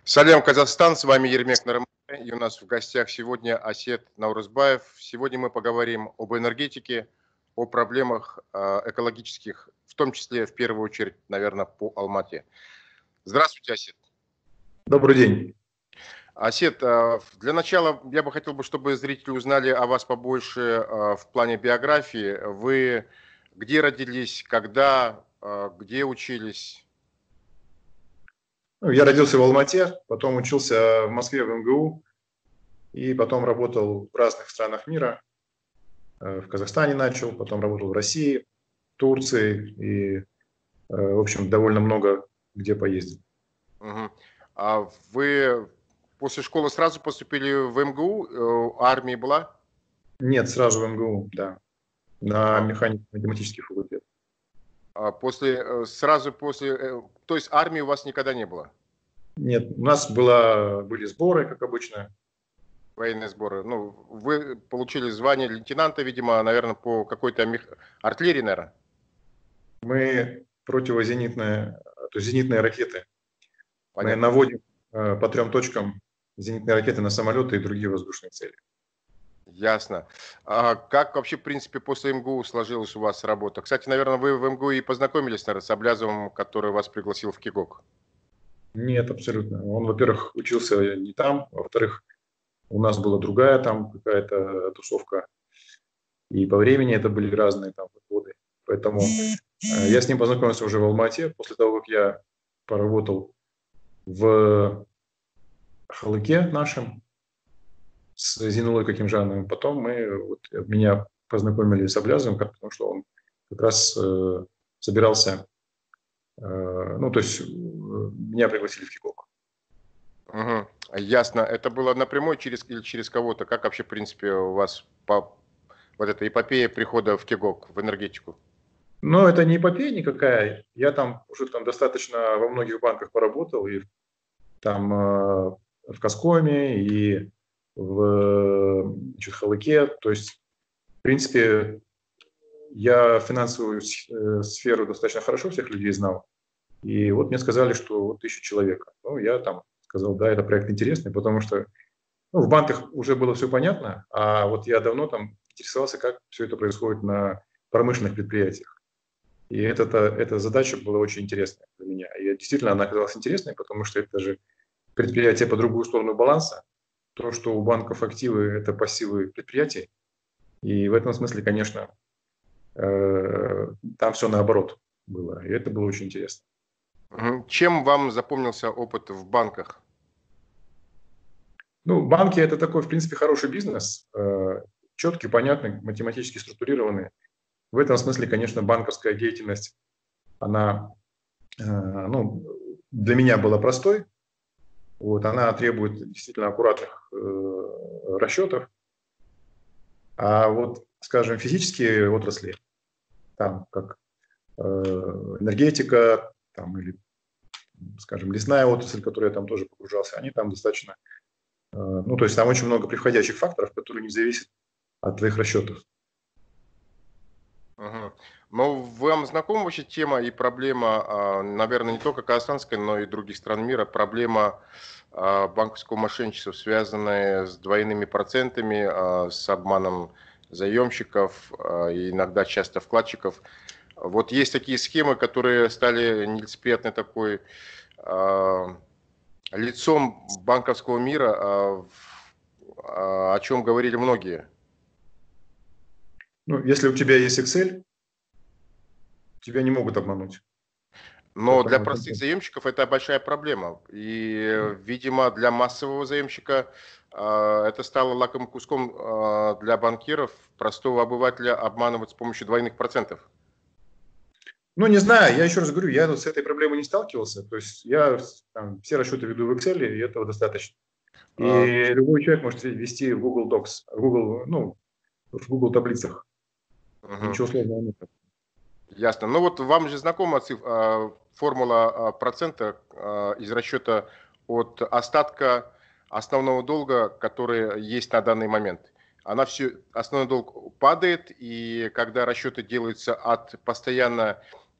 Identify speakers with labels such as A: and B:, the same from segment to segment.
A: Салям, Казахстан, с вами Ермек Нариман, и у нас в гостях сегодня Асет Наурызбаев. Сегодня мы поговорим об энергетике, о проблемах экологических, в том числе, в первую очередь, наверное, по Алмате. Здравствуйте, Асет.
B: Добрый день.
A: Асет, для начала я бы хотел, чтобы зрители узнали о вас побольше в плане биографии. Вы где родились, когда, где учились?
B: Я родился в Алмате, потом учился в Москве в МГУ и потом работал в разных странах мира. В Казахстане начал, потом работал в России, Турции и, в общем, довольно много где поездил.
A: Угу. А вы после школы сразу поступили в МГУ? Армия была?
B: Нет, сразу в МГУ, да, на механико-математический факультет.
A: Сразу после, то есть армии у вас никогда не было?
B: Нет, у нас были сборы, как обычно.
A: Военные сборы. Ну, вы получили звание лейтенанта, видимо, наверное, по какой-то артиллерии, наверное?
B: Мы противозенитные, то есть зенитные ракеты.
A: Понятно.
B: Мы наводим по 3 точкам зенитные ракеты на самолеты и другие воздушные цели.
A: Ясно. А как вообще, в принципе, после МГУ сложилась у вас работа? Кстати, наверное, вы в МГУ и познакомились, наверное, с Аблязовым, который вас пригласил в КИГОК.
B: Нет, абсолютно. Он, во-первых, учился не там, во-вторых, у нас была другая там какая-то тусовка, и по времени это были разные там годы. Поэтому я с ним познакомился уже в Алмате, после того, как я поработал в Халыке нашем с Зинулой Какимжановым. Потом меня познакомили с Аблязовым, потому что он как раз собирался, ну, то есть меня пригласили в КИГОК.
A: Угу. Ясно. Это было напрямую или через кого-то? Как вообще, в принципе, у вас вот эта эпопея прихода в КИГОК, в энергетику?
B: Но это не эпопея никакая. Я там уже достаточно во многих банках поработал, и там в Коскоме, и в Халыке. То есть, в принципе, я финансовую сферу достаточно хорошо всех людей знал. И вот мне сказали, что вот 1000 человек. Ну, я там сказал, да, это проект интересный, потому что в банках уже было все понятно, а вот я давно там интересовался, как все это происходит на промышленных предприятиях. И эта задача была очень интересная для меня. И действительно она оказалась интересной, потому что это же предприятие по другую сторону баланса. То, что у банков активы – это пассивы предприятий. И в этом смысле, конечно, там все наоборот было. И это было очень интересно.
A: Чем вам запомнился опыт в банках?
B: Ну, банки – это такой, в принципе, хороший бизнес. Четкий, понятный, математически структурированный. В этом смысле, конечно, банковская деятельность, она для меня была простой. Вот, она требует действительно аккуратных расчетов. А вот, скажем, физические отрасли, там как энергетика, там, или, скажем, лесная отрасль, в которую я там тоже погружался, они там достаточно, то есть там очень много приходящих факторов, которые не зависят от твоих расчетов.
A: Угу. Но вам знакома вообще тема и проблема, наверное, не только казахстанская, но и других стран мира, проблема банковского мошенничества, связанная с двойными процентами, с обманом заемщиков, и иногда часто вкладчиков. Вот есть такие схемы, которые стали нелицеприятной такой лицом банковского мира, о чем говорили многие.
B: Ну, если у тебя есть Excel, тебя не могут обмануть.
A: Но для простых заемщиков это большая проблема. И, видимо, для массового заемщика это стало лакомым куском для банкиров, простого обывателя обманывать с помощью двойных процентов.
B: Ну, не знаю, я еще раз говорю, я с этой проблемой не сталкивался. То есть я там все расчеты веду в Excel, и этого достаточно. И любой человек может ввести в Google Docs, в Google таблицах. Ничего сложного нет.
A: Ясно. Ну вот вам же знакома формула процента из расчета от остатка основного долга, который есть на данный момент. Основной долг падает, и когда расчеты делаются от постоянно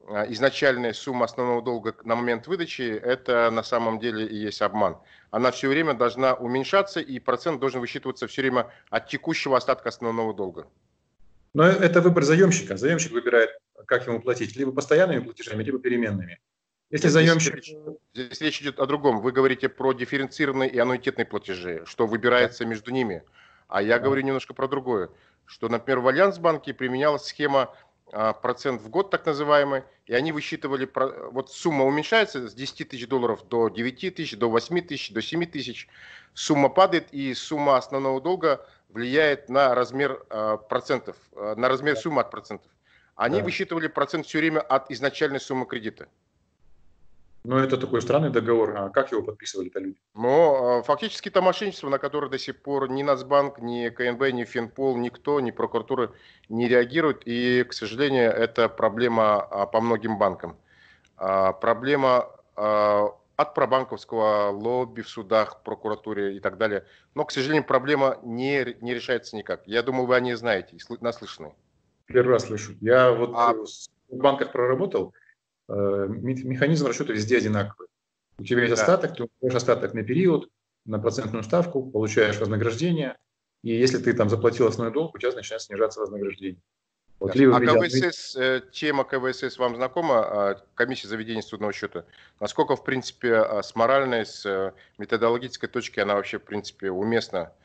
A: изначальная сумма основного долга на момент выдачи, это на самом деле и есть обман. Она все время должна уменьшаться, и процент должен высчитываться все время от текущего остатка основного долга.
B: Но это выбор заемщика. Заемщик выбирает, как ему платить, либо постоянными платежами, либо переменными. Если заемщик...
A: Здесь речь идет о другом. Вы говорите про дифференцированные и аннуитетные платежи, что выбирается между ними. А я говорю немножко про другое. Что, например, в Альянсбанке применялась схема процент в год, так называемый, и они высчитывали, вот сумма уменьшается с 10 тысяч долларов до 9 тысяч, до 8 тысяч, до 7 тысяч. Сумма падает, и сумма основного долга влияет на размер процентов, на размер суммы от процентов. Они высчитывали процент все время от изначальной суммы кредита.
B: Ну, это такой странный договор. А как его подписывали-то люди?
A: Но фактически это мошенничество, на которое до сих пор ни Нацбанк, ни КНБ, ни Финпол, никто, ни прокуратура не реагирует. И, к сожалению, это проблема по многим банкам. Проблема от пробанковского лобби в судах, прокуратуре и так далее. Но, к сожалению, проблема не решается никак. Я думаю, вы о ней знаете, наслышаны.
B: Первый раз слышу. Я вот в банках проработал. Механизм расчета везде одинаковый. У тебя есть остаток, ты получаешь остаток на период, на процентную ставку, получаешь вознаграждение, и если ты там заплатил основной долг, у тебя начинает снижаться вознаграждение. Вот,
A: КВСС, тема КВСС вам знакома, комиссия за ведение судного счета? Насколько, в принципе, с моральной, с методологической точки она вообще, в принципе, уместна?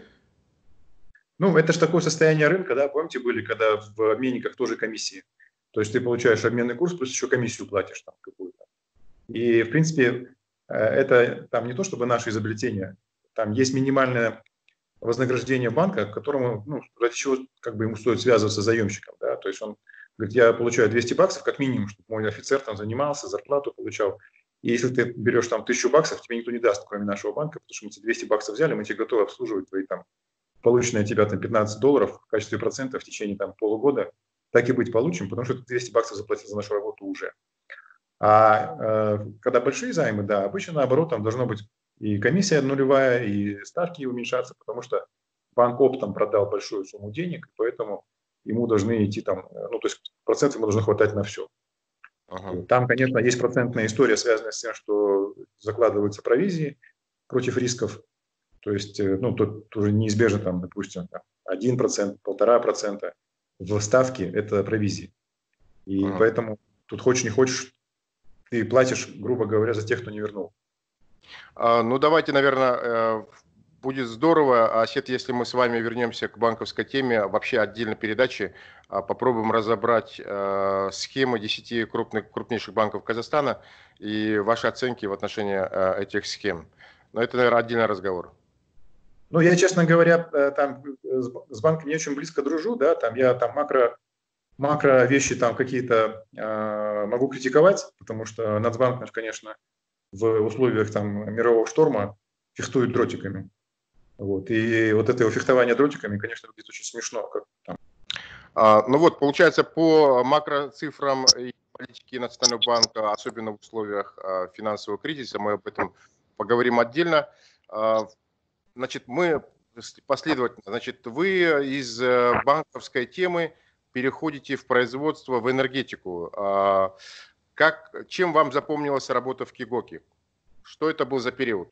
B: Ну, это же такое состояние рынка, да, помните, были, когда в обменниках тоже комиссии. То есть ты получаешь обменный курс, плюс еще комиссию платишь там какую-то. И, в принципе, это там не то чтобы наше изобретение, там есть минимальное вознаграждение банка, к которому, ну, ради чего как бы ему стоит связываться с заемщиком. Да? То есть он говорит, я получаю 200 баксов как минимум, чтобы мой офицер там занимался, зарплату получал. И если ты берешь там 1000 баксов, тебе никто не даст, кроме нашего банка, потому что мы тебе 200 баксов взяли, мы тебе готовы обслуживать твои там полученные от тебя там 15 долларов в качестве процента в течение там полугода. Так и быть получим, потому что ты 200 баксов заплатил за нашу работу уже. А когда большие займы, да, обычно наоборот, там должно быть и комиссия нулевая, и ставки уменьшаться, потому что банк оптом продал большую сумму денег, поэтому ему должны идти там, ну, то есть проценты ему должно хватать на все. Там, конечно, есть процентная история, связанная с тем, что закладываются провизии против рисков. То есть, ну, тут уже неизбежно, там, допустим, 1%, 1,5% в ставке – это провизии. И поэтому тут хочешь не хочешь, ты платишь, грубо говоря, за тех, кто не вернул.
A: Ну, давайте, наверное, будет здорово, Асет, если мы с вами вернемся к банковской теме, вообще отдельной передачи, попробуем разобрать схемы 10 крупнейших банков Казахстана и ваши оценки в отношении этих схем. Но это, наверное, отдельный разговор.
B: Ну, я, честно говоря, там с банком не очень близко дружу, да, там я там макро вещи там какие-то могу критиковать, потому что Нацбанк, конечно, в условиях там мирового шторма фехтует дротиками. Вот. И вот это его фехтование дротиками, конечно, выглядит очень смешно. Как там.
A: Ну вот, получается, по макроцифрам и политики Национального банка, особенно в условиях финансового кризиса, мы об этом поговорим отдельно. Значит, мы последовательно, значит, вы из банковской темы переходите в производство, в энергетику. Чем вам запомнилась работа в Кигоке? Что это был за период?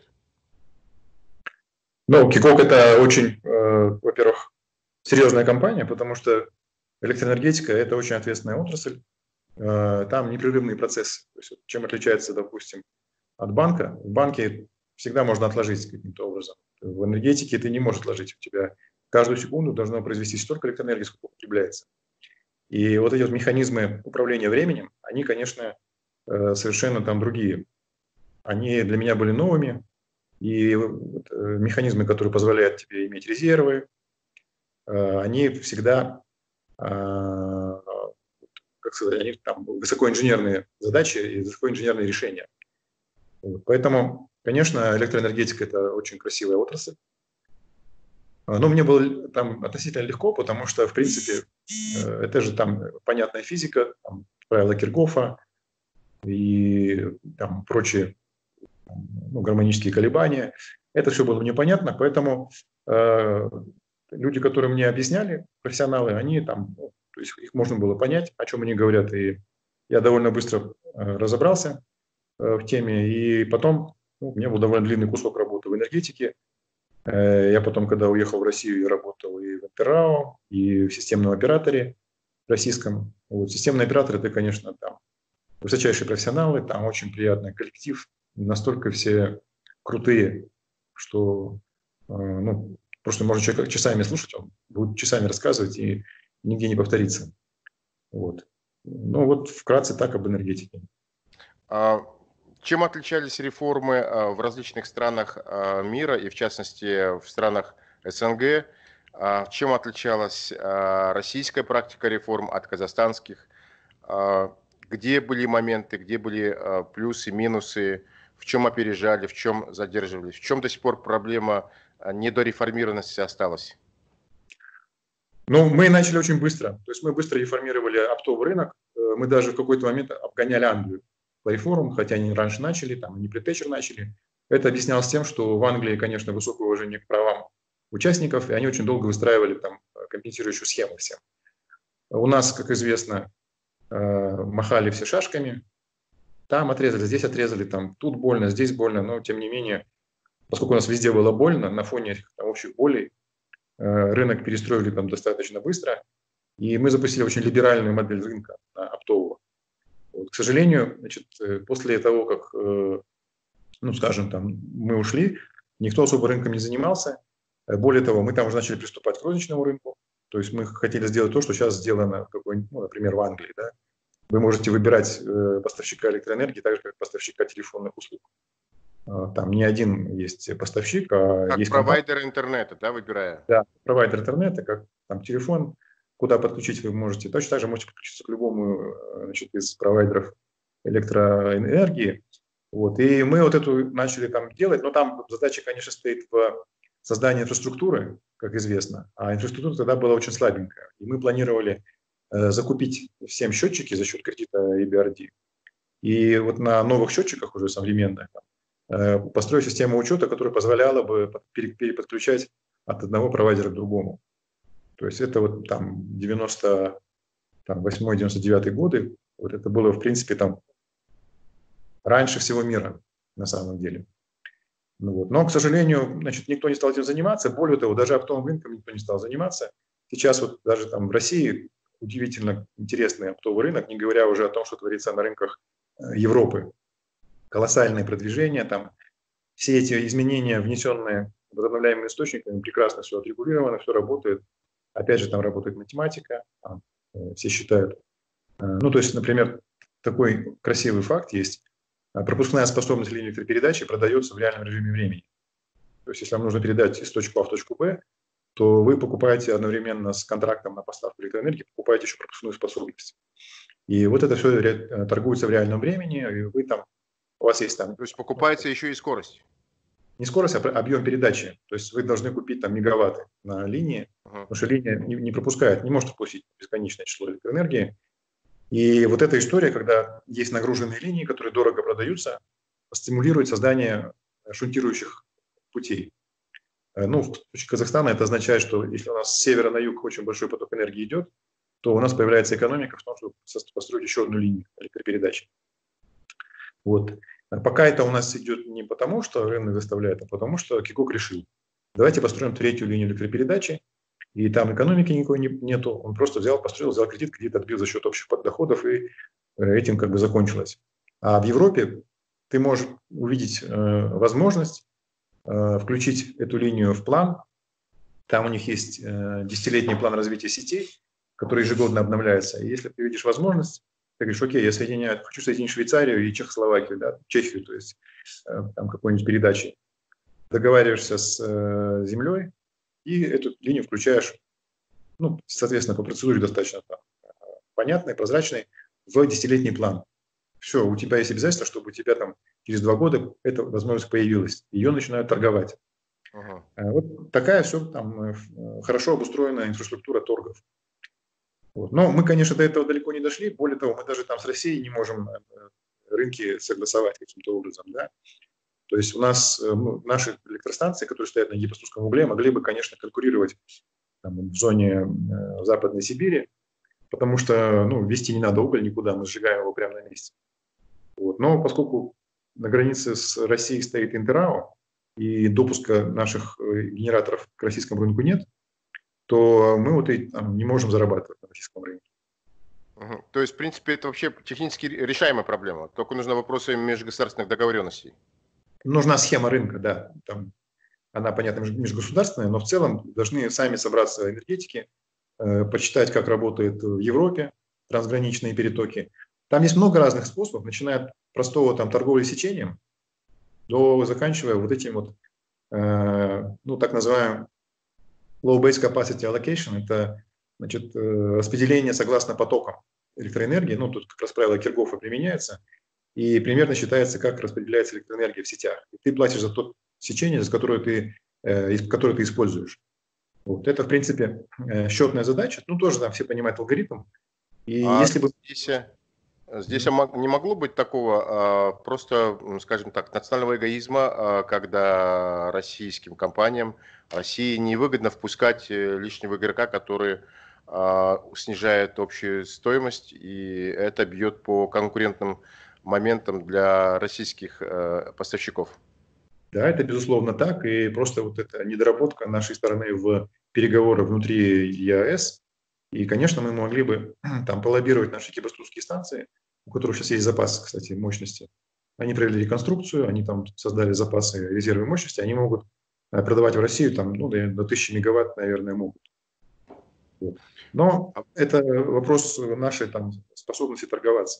B: Ну, Кигок – это очень, во-первых, серьезная компания, потому что электроэнергетика – это очень ответственная отрасль. Там непрерывные процессы. То есть, чем отличается, допустим, от банка? В банке всегда можно отложить каким-то образом. В энергетике ты не можешь отложить. У тебя каждую секунду должно произвести столько электроэнергии, сколько употребляется. И вот эти вот механизмы управления временем, они, конечно, совершенно там другие. Они для меня были новыми. И механизмы, которые позволяют тебе иметь резервы, они всегда, как сказать, они там высокоинженерные задачи и высокоинженерные решения. Поэтому, конечно, электроэнергетика – это очень красивая отрасль. Но мне было там относительно легко, потому что, в принципе, это же там понятная физика, там, правила Киркгофа и там прочие гармонические колебания. Это все было мне понятно, поэтому люди, которые мне объясняли, профессионалы, они там, то есть их можно было понять, о чем они говорят, и я довольно быстро разобрался в теме, и потом у меня был довольно длинный кусок работы в энергетике. Я потом, когда уехал в Россию, я работал и в Интеррао, и в системном операторе российском. Вот. Системный оператор – это, конечно, там высочайшие профессионалы, там очень приятный коллектив, настолько все крутые, что ну, просто можно человека часами слушать, он будет часами рассказывать и нигде не повторится. Вот. Ну вот вкратце так об энергетике.
A: А чем отличались реформы в различных странах мира и, в частности, в странах СНГ? Чем отличалась российская практика реформ от казахстанских? Где были моменты, где были плюсы, минусы, в чем опережали, в чем задерживались, в чем до сих пор проблема недореформированности осталась?
B: Ну, мы начали очень быстро. То есть мы быстро реформировали оптовый рынок. Мы даже в какой-то момент обгоняли Англию по реформам, хотя они раньше начали, там они при Тэтчер начали. Это объяснялось тем, что в Англии, конечно, высокое уважение к правам участников, и они очень долго выстраивали там компенсирующую схему всем. У нас, как известно, махали все шашками, там отрезали, здесь отрезали, там тут больно, здесь больно, но тем не менее, поскольку у нас везде было больно, на фоне этих там, общих болей, рынок перестроили там достаточно быстро, и мы запустили очень либеральную модель рынка оптового. Вот, к сожалению, значит, после того, как, ну, скажем, там, мы ушли, никто особо рынком не занимался. Более того, мы там уже начали приступать к розничному рынку. То есть мы хотели сделать то, что сейчас сделано, ну, например, в Англии. Да? Вы можете выбирать поставщика электроэнергии, так же, как поставщика телефонных услуг. Там не один есть поставщик, а
A: Как
B: есть компания.
A: провайдер интернета, да, выбирая?
B: Да, провайдер интернета, как там телефон, куда подключить вы можете. Точно так же можете подключиться к любому, значит, из провайдеров электроэнергии. Вот. И мы вот эту начали там делать, но там задача, конечно, стоит в создании инфраструктуры, как известно, а инфраструктура тогда была очень слабенькая. И мы планировали закупить всем счетчики за счет кредита EBRD. И вот на новых счетчиках уже современных построить систему учета, которая позволяла бы переподключать от одного провайдера к другому. То есть это вот там 98-99 годы, вот это было в принципе там раньше всего мира на самом деле. Ну, вот. Но, к сожалению, значит, никто не стал этим заниматься. Более того, даже оптовым рынком никто не стал заниматься. Сейчас вот даже там в России удивительно интересный оптовый рынок, не говоря уже о том, что творится на рынках Европы. Колоссальное продвижение, там все эти изменения, внесенные возобновляемыми источниками, прекрасно все отрегулировано, все работает. Опять же, там работает математика, там, все считают. Ну, то есть, например, такой красивый факт есть. Пропускная способность линии электропередачи продается в реальном режиме времени. То есть, если вам нужно передать из точки А в точку Б, то вы покупаете одновременно с контрактом на поставку электроэнергии, покупаете еще пропускную способность. И вот это все торгуется в реальном времени, и вы там, у вас есть там...
A: То есть покупается еще и скорость.
B: Не скорость, а объем передачи. То есть вы должны купить там мегаватты на линии, потому что линия не пропускает, не может пропустить бесконечное число электроэнергии. И вот эта история, когда есть нагруженные линии, которые дорого продаются, стимулирует создание шунтирующих путей. Ну, в случае Казахстана это означает, что если у нас с севера на юг очень большой поток энергии идет, то у нас появляется экономика в том, чтобы построить еще одну линию электропередачи. Вот. Пока это у нас идет не потому, что рынок заставляет, а потому что Кикок решил. Давайте построим третью линию электропередачи, и там экономики никакой нету. Он просто построил, взял кредит отбил за счет общих доходов, и этим как бы закончилось. А в Европе ты можешь увидеть возможность включить эту линию в план. Там у них есть 10-летний план развития сетей, который ежегодно обновляется. И если ты видишь возможность, ты говоришь, окей, я хочу соединить Швейцарию и Чехословакию, да, Чехию, то есть там какой-нибудь передачей. Договариваешься с землей и эту линию включаешь, ну, соответственно, по процедуре достаточно там, понятной, прозрачной, в 10-летний план. Все, у тебя есть обязательство, чтобы у тебя там через 2 года эта возможность появилась. Ее начинают торговать. Вот такая все там хорошо обустроенная инфраструктура торгов. Вот. Но мы, конечно, до этого далеко не дошли. Более того, мы даже там с Россией не можем рынки согласовать каким-то образом. Да? То есть у нас наши электростанции, которые стоят на гипостусском угле, могли бы, конечно, конкурировать там, в зоне Западной Сибири потому что ну, везти не надо уголь никуда, мы сжигаем его прямо на месте. Вот. Но поскольку на границе с Россией стоит Интеррао, и допуска наших генераторов к российскому рынку нет, то мы вот и там, не можем зарабатывать на российском рынке.
A: То есть, в принципе, это вообще технически решаемая проблема. Только нужны вопросы межгосударственных договоренностей.
B: Нужна схема рынка, да. Там она, понятно, межгосударственная, но в целом должны сами собраться энергетики, почитать, как работает в Европе трансграничные перетоки. Там есть много разных способов, начиная от простого там, торговли сечением, до заканчивая вот этим вот, ну, так называемым low base capacity allocation, это значит, распределение согласно потокам электроэнергии, ну, тут как раз правило Киргофа применяется, и примерно считается, как распределяется электроэнергия в сетях. И ты платишь за то сечение, которое ты используешь. Вот. Это, в принципе, счетная задача. Ну, тоже там все понимают алгоритм. И
A: А
B: если бы...
A: здесь не могло быть такого просто, скажем так, национального эгоизма, когда российским компаниям России невыгодно впускать лишнего игрока, который снижает общую стоимость, и это бьет по конкурентным моментам для российских поставщиков.
B: Да, это безусловно так, и просто вот эта недоработка нашей стороны в переговорах внутри ЕАЭС. И, конечно, мы могли бы там полоббировать наши кипрские станции, у которых сейчас есть запас, кстати, мощности. Они провели реконструкцию, они там создали запасы резервы мощности, они могут продавать в Россию там, ну, до 1000 мегаватт, наверное, могут. Вот. Но это вопрос нашей там способности торговаться.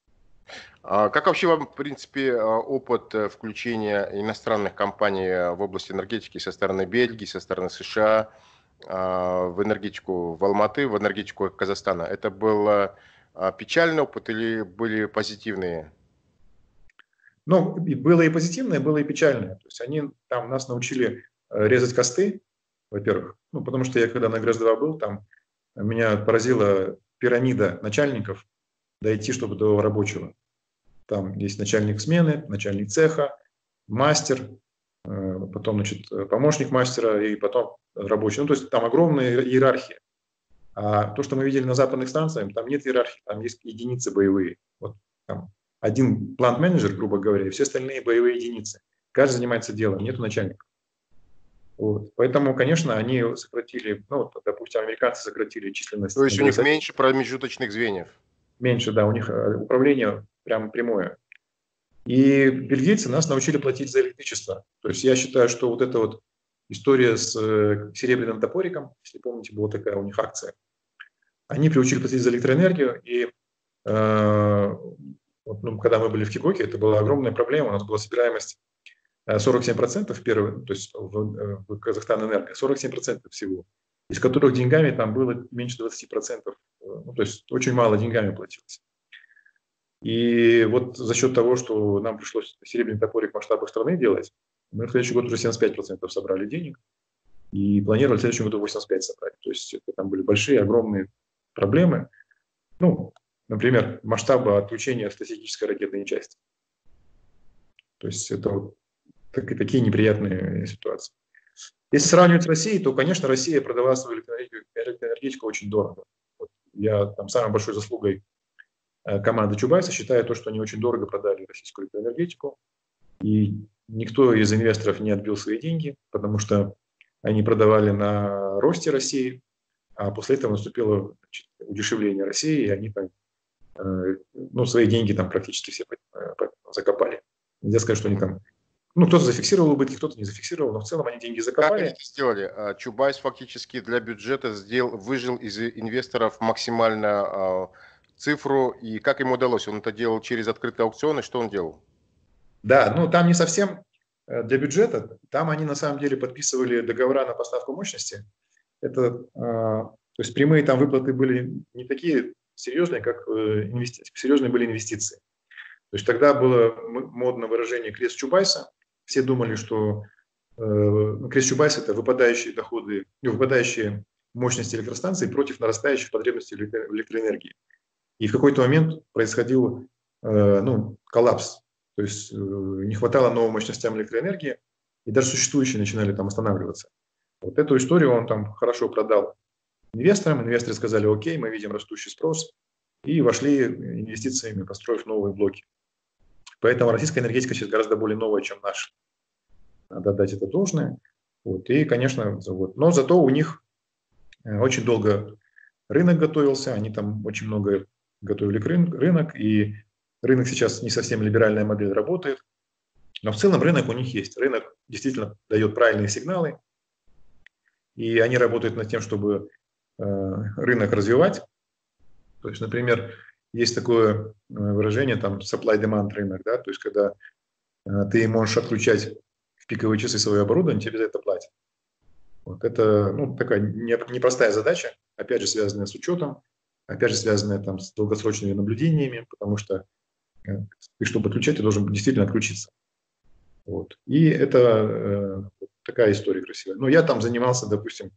A: Как вообще вам, в принципе, опыт включения иностранных компаний в области энергетики со стороны Бельгии, со стороны США в энергетику в Алматы, в энергетику Казахстана? Это был печальный опыт или были позитивные?
B: Ну, было и позитивное, было и печальное. То есть они там нас научили резать косты, во-первых. Ну, потому что я когда на ГРЭС-2 был, там меня поразила пирамида начальников дойти, чтобы до рабочего. Там есть начальник смены, начальник цеха, мастер, потом, значит, помощник мастера и потом рабочий. Ну, то есть там огромная иерархия. А то, что мы видели на западных станциях, там нет иерархии, там есть единицы боевые. Вот там один плант-менеджер, грубо говоря, и все остальные боевые единицы. Каждый занимается делом, нету начальника. Вот. Поэтому, конечно, они сократили, ну, вот, допустим, американцы сократили численность.
A: То есть у них меньше промежуточных звеньев?
B: Меньше, да, у них управление прямо прямое. И бельгийцы нас научили платить за электричество. То есть я считаю, что вот эта вот история с серебряным топориком, если помните, была такая у них акция, они приучили платить за электроэнергию, и вот, ну, когда мы были в Кикоке, это была огромная проблема, у нас была собираемость 47% первый, то есть в Казахстан Энерго, 47% всего, из которых деньгами там было меньше 20%, ну, то есть очень мало деньгами платилось. И вот за счет того, что нам пришлось серебряный топорик в масштабах страны делать, мы в следующий год уже 75% собрали денег и планировали в следующем году 85% собрать. То есть это там были большие, огромные проблемы. Ну, например, масштаба отключения стратегической ракетной части. То есть это вот такие неприятные ситуации. Если сравнивать с Россией, то, конечно, Россия продала свою электроэнергетику очень дорого. Вот я там самой большой заслугой команды Чубайса считаю то, что они очень дорого продали российскую электроэнергетику. И никто из инвесторов не отбил свои деньги, потому что они продавали на росте России, а после этого наступило, значит, удешевление России, и они там, ну, свои деньги там практически все закопали. Нельзя сказать, что они там... Ну, кто-то зафиксировал убытки, кто-то не зафиксировал, но в целом они деньги закопали.
A: Как они это сделали? Чубайс фактически для бюджета выжил из инвесторов максимально цифру, и как ему удалось? Он это делал через открытые аукционы, что он делал?
B: Да, ну там не совсем для бюджета, там они на самом деле подписывали договора на поставку мощности. Это, то есть прямые там выплаты были не такие серьезные, как инвестиции, серьезные были инвестиции. То есть тогда было модно выражение «крест Чубайса». Все думали, что крест Чубайса – это выпадающие доходы, выпадающие мощности электростанций против нарастающих потребностей в электроэнергии. И в какой-то момент происходил ну, коллапс. То есть не хватало новым мощностям электроэнергии, и даже существующие начинали там останавливаться. Вот эту историю он там хорошо продал инвесторам. Инвесторы сказали: окей, мы видим растущий спрос, и вошли инвестициями, построив новые блоки. Поэтому российская энергетика сейчас гораздо более новая, чем наша. Надо отдать это должное. Вот. И, конечно, вот. Но зато у них очень долго рынок готовился, они там очень много готовили рынок, и рынок сейчас не совсем либеральная модель работает. Но в целом рынок у них есть. Рынок действительно дает правильные сигналы, и они работают над тем, чтобы рынок развивать. То есть, например, есть такое выражение, там, supply-demand рынок, да, то есть, когда ты можешь отключать в пиковые часы свое оборудование, тебе за это платят. Вот это, ну, такая непростая задача, опять же, связанная с учетом, опять же, связанная там с долгосрочными наблюдениями, потому что ты, чтобы отключать, ты должен действительно отключиться. Вот. И это такая история красивая. Но я там занимался, допустим,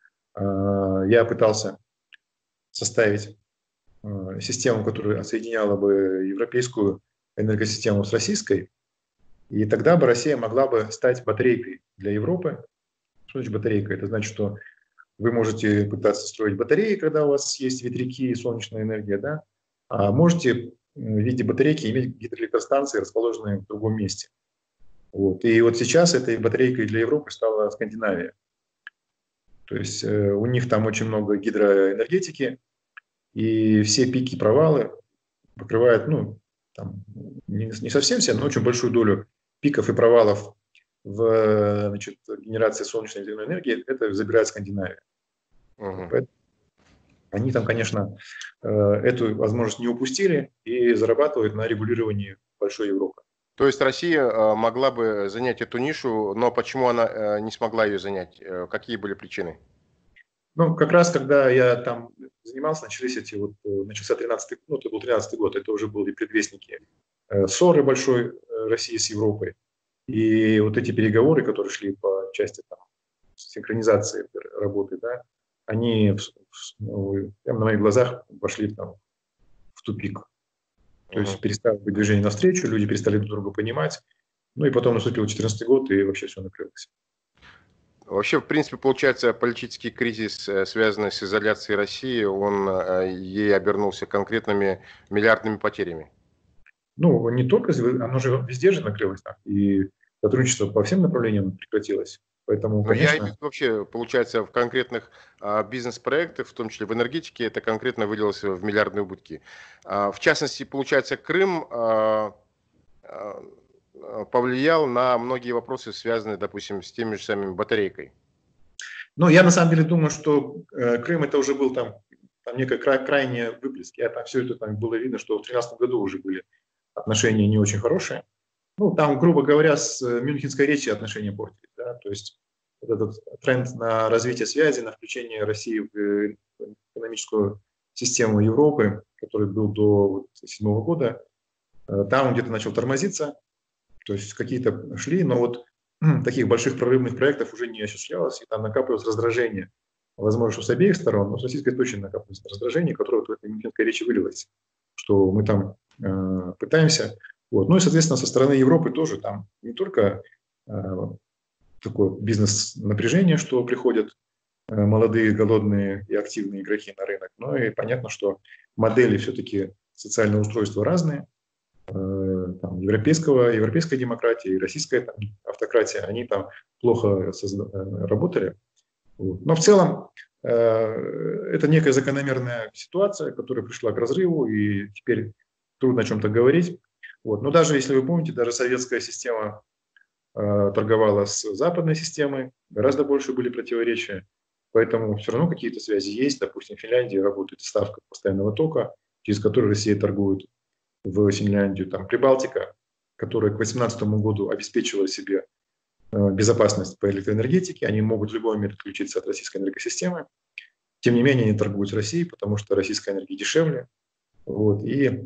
B: я пытался составить систему, которая соединяла бы европейскую энергосистему с российской, и тогда бы Россия могла бы стать батарейкой для Европы. Что значит батарейка? Это значит, что вы можете пытаться строить батареи, когда у вас есть ветряки и солнечная энергия, да? А можете в виде батарейки иметь гидроэлектростанции, расположенные в другом месте. Вот. И вот сейчас этой батарейкой для Европы стала Скандинавия. То есть у них там очень много гидроэнергетики, и все пики, провалы покрывают, ну, там, не совсем все, но очень большую долю пиков и провалов в, значит, генерации солнечной и ветряной энергии, это забирает Скандинавия. Поэтому они там, конечно, эту возможность не упустили и зарабатывают на регулировании большой Европы.
A: То есть Россия могла бы занять эту нишу, но почему она не смогла ее занять? Какие были причины?
B: Ну, как раз, когда я там занимался, начался 13-й, ну, это был 13-й год, это уже были предвестники ссоры большой России с Европой. И вот эти переговоры, которые шли по части там, синхронизации работы, да, они прямо на моих глазах вошли там, в тупик. То есть перестало быть движение навстречу, люди перестали друг друга понимать. Ну и потом наступил 2014 год, и вообще все накрылось.
A: Вообще, в принципе, получается, политический кризис, связанный с изоляцией России, он ей обернулся конкретными миллиардными потерями.
B: Ну, не только, оно же везде же накрылось, так, и сотрудничество по всем направлениям прекратилось. Поэтому,
A: Но я имею в
B: конечно...
A: виду вообще, получается, в конкретных бизнес-проектах, в том числе в энергетике, это конкретно вылилось в миллиардные убытки. В частности, получается, Крым повлиял на многие вопросы, связанные, допустим, с теми же самыми батарейкой.
B: Ну, я на самом деле думаю, что Крым это уже был там некое крайнее выплеск. Там все это там было видно, что в 2013 году уже были отношения не очень хорошие. Ну, там, грубо говоря, с Мюнхенской речи отношения портились. Да? То есть вот этот тренд на развитие связи, на включение России в экономическую систему Европы, который был до 2007 года, там он где-то начал тормозиться. То есть какие-то шли, но вот таких больших прорывных проектов уже не осуществлялось, и там накапливалось раздражение. Возможно, что с обеих сторон, но с российской точно накапливалось раздражение, которое вот в этой мюнхенской речи вылилось, что мы там пытаемся. Вот. Ну и, соответственно, со стороны Европы тоже там не только такое бизнес-напряжение, что приходят молодые, голодные и активные игроки на рынок, но и понятно, что модели все-таки социального устройства разные. Там, европейская демократия и российская там, автократия, они там плохо работали. Вот. Но в целом это некая закономерная ситуация, которая пришла к разрыву, и теперь трудно о чем-то говорить. Вот. Но даже, если вы помните, даже советская система торговала с западной системой, гораздо больше были противоречия, поэтому все равно какие-то связи есть. Допустим, в Финляндии работает ставка постоянного тока, через которую Россия торгует в Финляндию, там Прибалтика, которая к 2018 году обеспечивала себе безопасность по электроэнергетике, они могут в любой момент отключиться от российской энергосистемы. Тем не менее, они торгуют с Россией, потому что российская энергия дешевле. Вот, и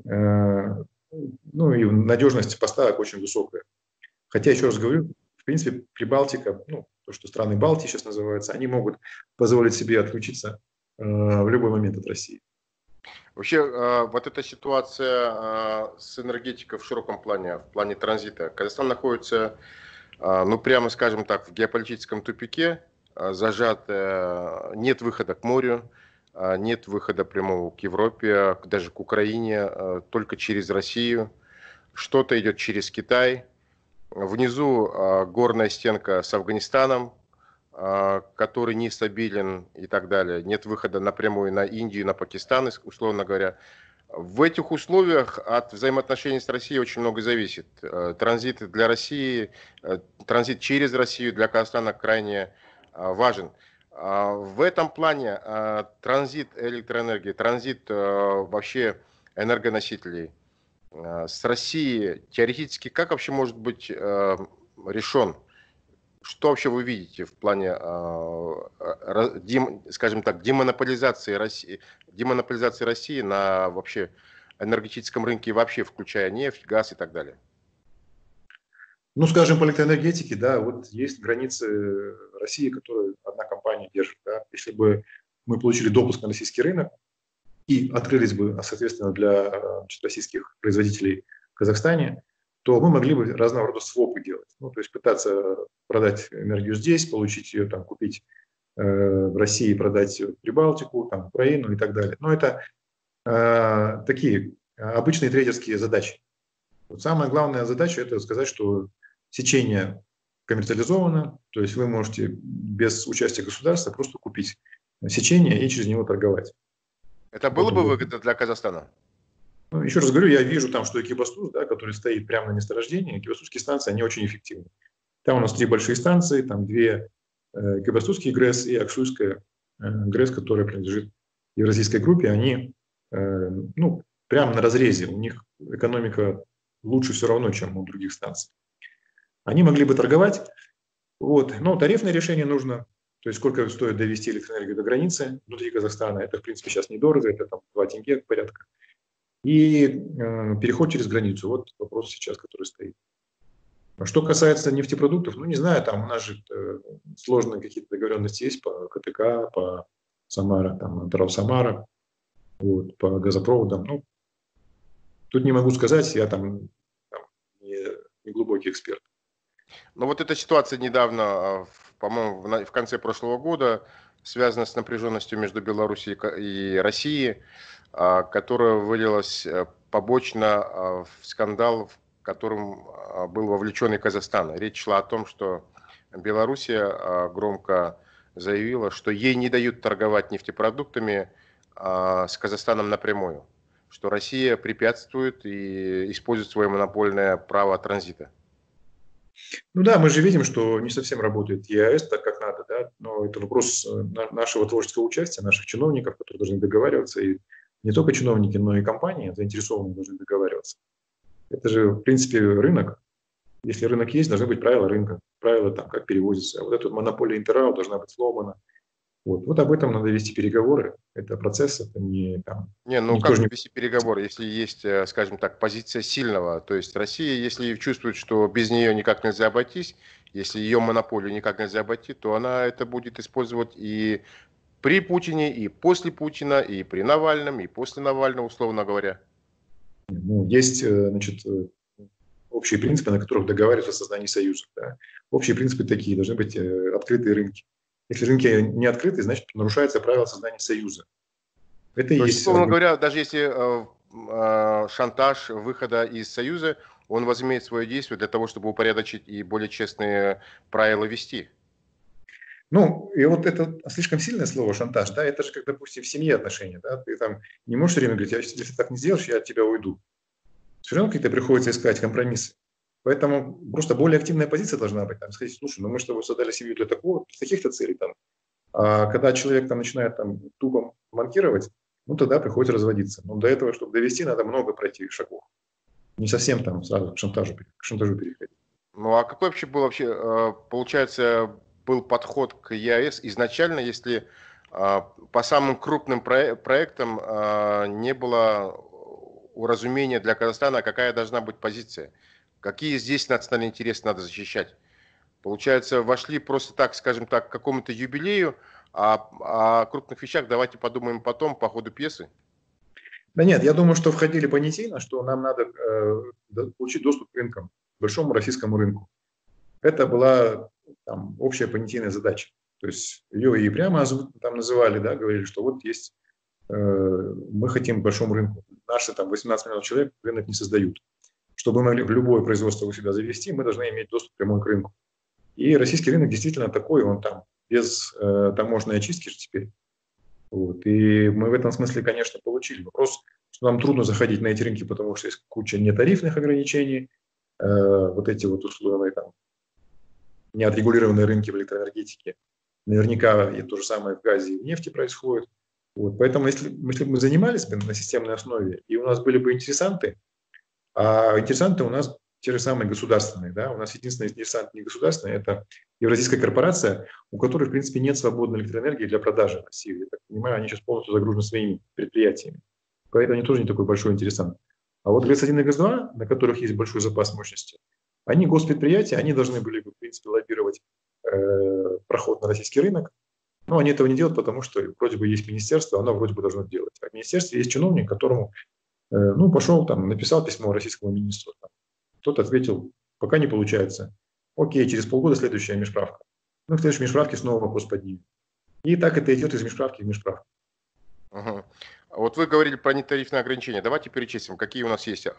B: надежность поставок очень высокая. Хотя, еще раз говорю, в принципе, Прибалтика, ну, то, что страны Балтии сейчас называются, они могут позволить себе отключиться в любой момент от России.
A: Вообще, вот эта ситуация с энергетикой в широком плане, в плане транзита. Казахстан находится, ну, прямо скажем так, в геополитическом тупике, зажат, нет выхода к морю. нет выхода прямого к Европе, даже к Украине, только через Россию. Что-то идет через Китай. Внизу горная стенка с Афганистаном, который нестабилен и так далее. Нет выхода напрямую на Индию, на Пакистан, условно говоря. В этих условиях от взаимоотношений с Россией очень много зависит. Транзит для России, транзит через Россию для Казахстана крайне важен. В этом плане транзит электроэнергии, транзит вообще энергоносителей с Россией теоретически как вообще может быть решен? Что вообще вы видите в плане, скажем так, демонополизации России на вообще энергетическом рынке вообще, включая нефть, газ и так далее?
B: Ну, скажем, по электроэнергетике, да, вот есть границы России, которые одна компания держит. Да. Если бы мы получили допуск на российский рынок и открылись бы, соответственно, для российских производителей в Казахстане, то мы могли бы разного рода свопы делать. Ну, то есть пытаться продать энергию здесь, получить ее, там, купить в России, продать в Прибалтику, там, Украину и так далее. Но это такие обычные трейдерские задачи. Вот самая главная задача – это сказать, что сечение коммерциализовано, то есть вы можете без участия государства просто купить сечение и через него торговать.
A: Это было бы выгодно для Казахстана?
B: Ну, еще раз говорю, я вижу там, что Экибастуз, да, который стоит прямо на месторождении, экибастузские станции, они очень эффективны. Там у нас 3 большие станции, там 2 экибастузские ГРЭС и Аксуйская ГРЭС, которая принадлежит евразийской группе, они ну, прямо на разрезе, у них экономика лучше все равно, чем у других станций. Они могли бы торговать, вот, но тарифное решение нужно, то есть сколько стоит довести электроэнергию до границы внутри Казахстана, это в принципе сейчас недорого, это там 2 тенге порядка, и переход через границу, вот вопрос сейчас, который стоит. Что касается нефтепродуктов, ну не знаю, там у нас же сложные какие-то договоренности есть по КТК, по Самара, там, Тарау-Самара, вот, по газопроводам. Ну, тут не могу сказать, я там не глубокий эксперт.
A: Но вот эта ситуация недавно, по-моему, в конце прошлого года, связана с напряженностью между Беларусью и Россией, которая вылилась побочно в скандал, в котором был вовлечен и Казахстан. Речь шла о том, что Белоруссия громко заявила, что ей не дают торговать нефтепродуктами с Казахстаном напрямую, что Россия препятствует и использует свое монопольное право транзита.
B: Ну да, мы же видим, что не совсем работает ЕАЭС так, как надо, да, но это вопрос нашего творческого участия, наших чиновников, которые должны договариваться, и не только чиновники, но и компании заинтересованные должны договариваться. Это же, в принципе, рынок. Если рынок есть, должны быть правила рынка, правила там, как перевозится. Вот эта монополия Интеррау должна быть сломана. Вот об этом надо вести переговоры. Это процесс, это не там.
A: Ну как же вести переговоры, если есть, скажем так, позиция сильного? То есть Россия, если чувствует, что без нее никак нельзя обойтись, если ее монополию никак нельзя обойти, то она это будет использовать и при Путине, и после Путина, и при Навальном, и после Навального, условно говоря.
B: Ну, есть, значит, общие принципы, на которых договариваются о создании союза. Да. Общие принципы такие, должны быть открытые рынки. Если рынки не открыты, значит, нарушается правило создания союза. Это и есть...
A: Условно говоря, даже если шантаж выхода из союза, он возымеет свое действие для того, чтобы упорядочить и более честные правила вести.
B: Ну, и вот это слишком сильное слово «шантаж», да, это же как, допустим, в семье отношения, да, ты там не можешь все время говорить, если ты так не сделаешь, я от тебя уйду. Все равно какие-то приходится искать компромиссы. Поэтому просто более активная позиция должна быть. Там, сказать, слушай, ну мы с тобой создали семью для таких-то целей. Там. А когда человек там начинает там тупо манкировать, ну тогда приходится разводиться. Но до этого, чтобы довести, надо много пройти шагов. Не совсем там сразу к шантажу переходить.
A: Ну а какой вообще был получается, был подход к ЕАЭС изначально, если по самым крупным проектам не было уразумения для Казахстана, какая должна быть позиция? Какие здесь национальные интересы надо защищать? Получается, вошли просто так, скажем так, к какому-то юбилею, а о крупных вещах давайте подумаем потом, по ходу пьесы.
B: Да нет, я думаю, что входили понятийно, что нам надо получить доступ к рынкам, к большому российскому рынку. Это была там общая понятийная задача. То есть ее и прямо там называли, да, говорили, что вот есть мы хотим к большому рынку. Наши там 18 миллионов человек рынок не создают. Чтобы мы могли в любое производство у себя завести, мы должны иметь доступ прямой к рынку. И российский рынок действительно такой, он там без таможенной очистки же теперь. Вот. И мы в этом смысле, конечно, получили. Вопрос, что нам трудно заходить на эти рынки, потому что есть куча нетарифных ограничений, вот эти вот условия там, неотрегулированные рынки в электроэнергетике. Наверняка и то же самое в газе и в нефти происходит. Вот. Поэтому если бы мы занимались бы на системной основе, и у нас были бы интересанты, а интересанты у нас те же самые государственные. Да? У нас единственный интересант не государственный – это Евразийская корпорация, у которой, в принципе, нет свободной электроэнергии для продажи в России. Я так понимаю, они сейчас полностью загружены своими предприятиями. Поэтому они тоже не такой большой интересант. А вот ГЭС-1 и ГЭС-2, на которых есть большой запас мощности, они госпредприятия, они должны были бы, в принципе, лоббировать проход на российский рынок. Но они этого не делают, потому что вроде бы есть министерство, оно вроде бы должно делать. А в министерстве есть чиновник, которому пошел там, написал письмо российскому министру. Тот ответил, пока не получается. Окей, через полгода следующая межправка. Ну, в следующей межправке снова вопрос поднимем. И так это идет из межправки в межправку.
A: Угу. Вот вы говорили про нетарифные ограничения. Давайте перечислим, какие у нас есть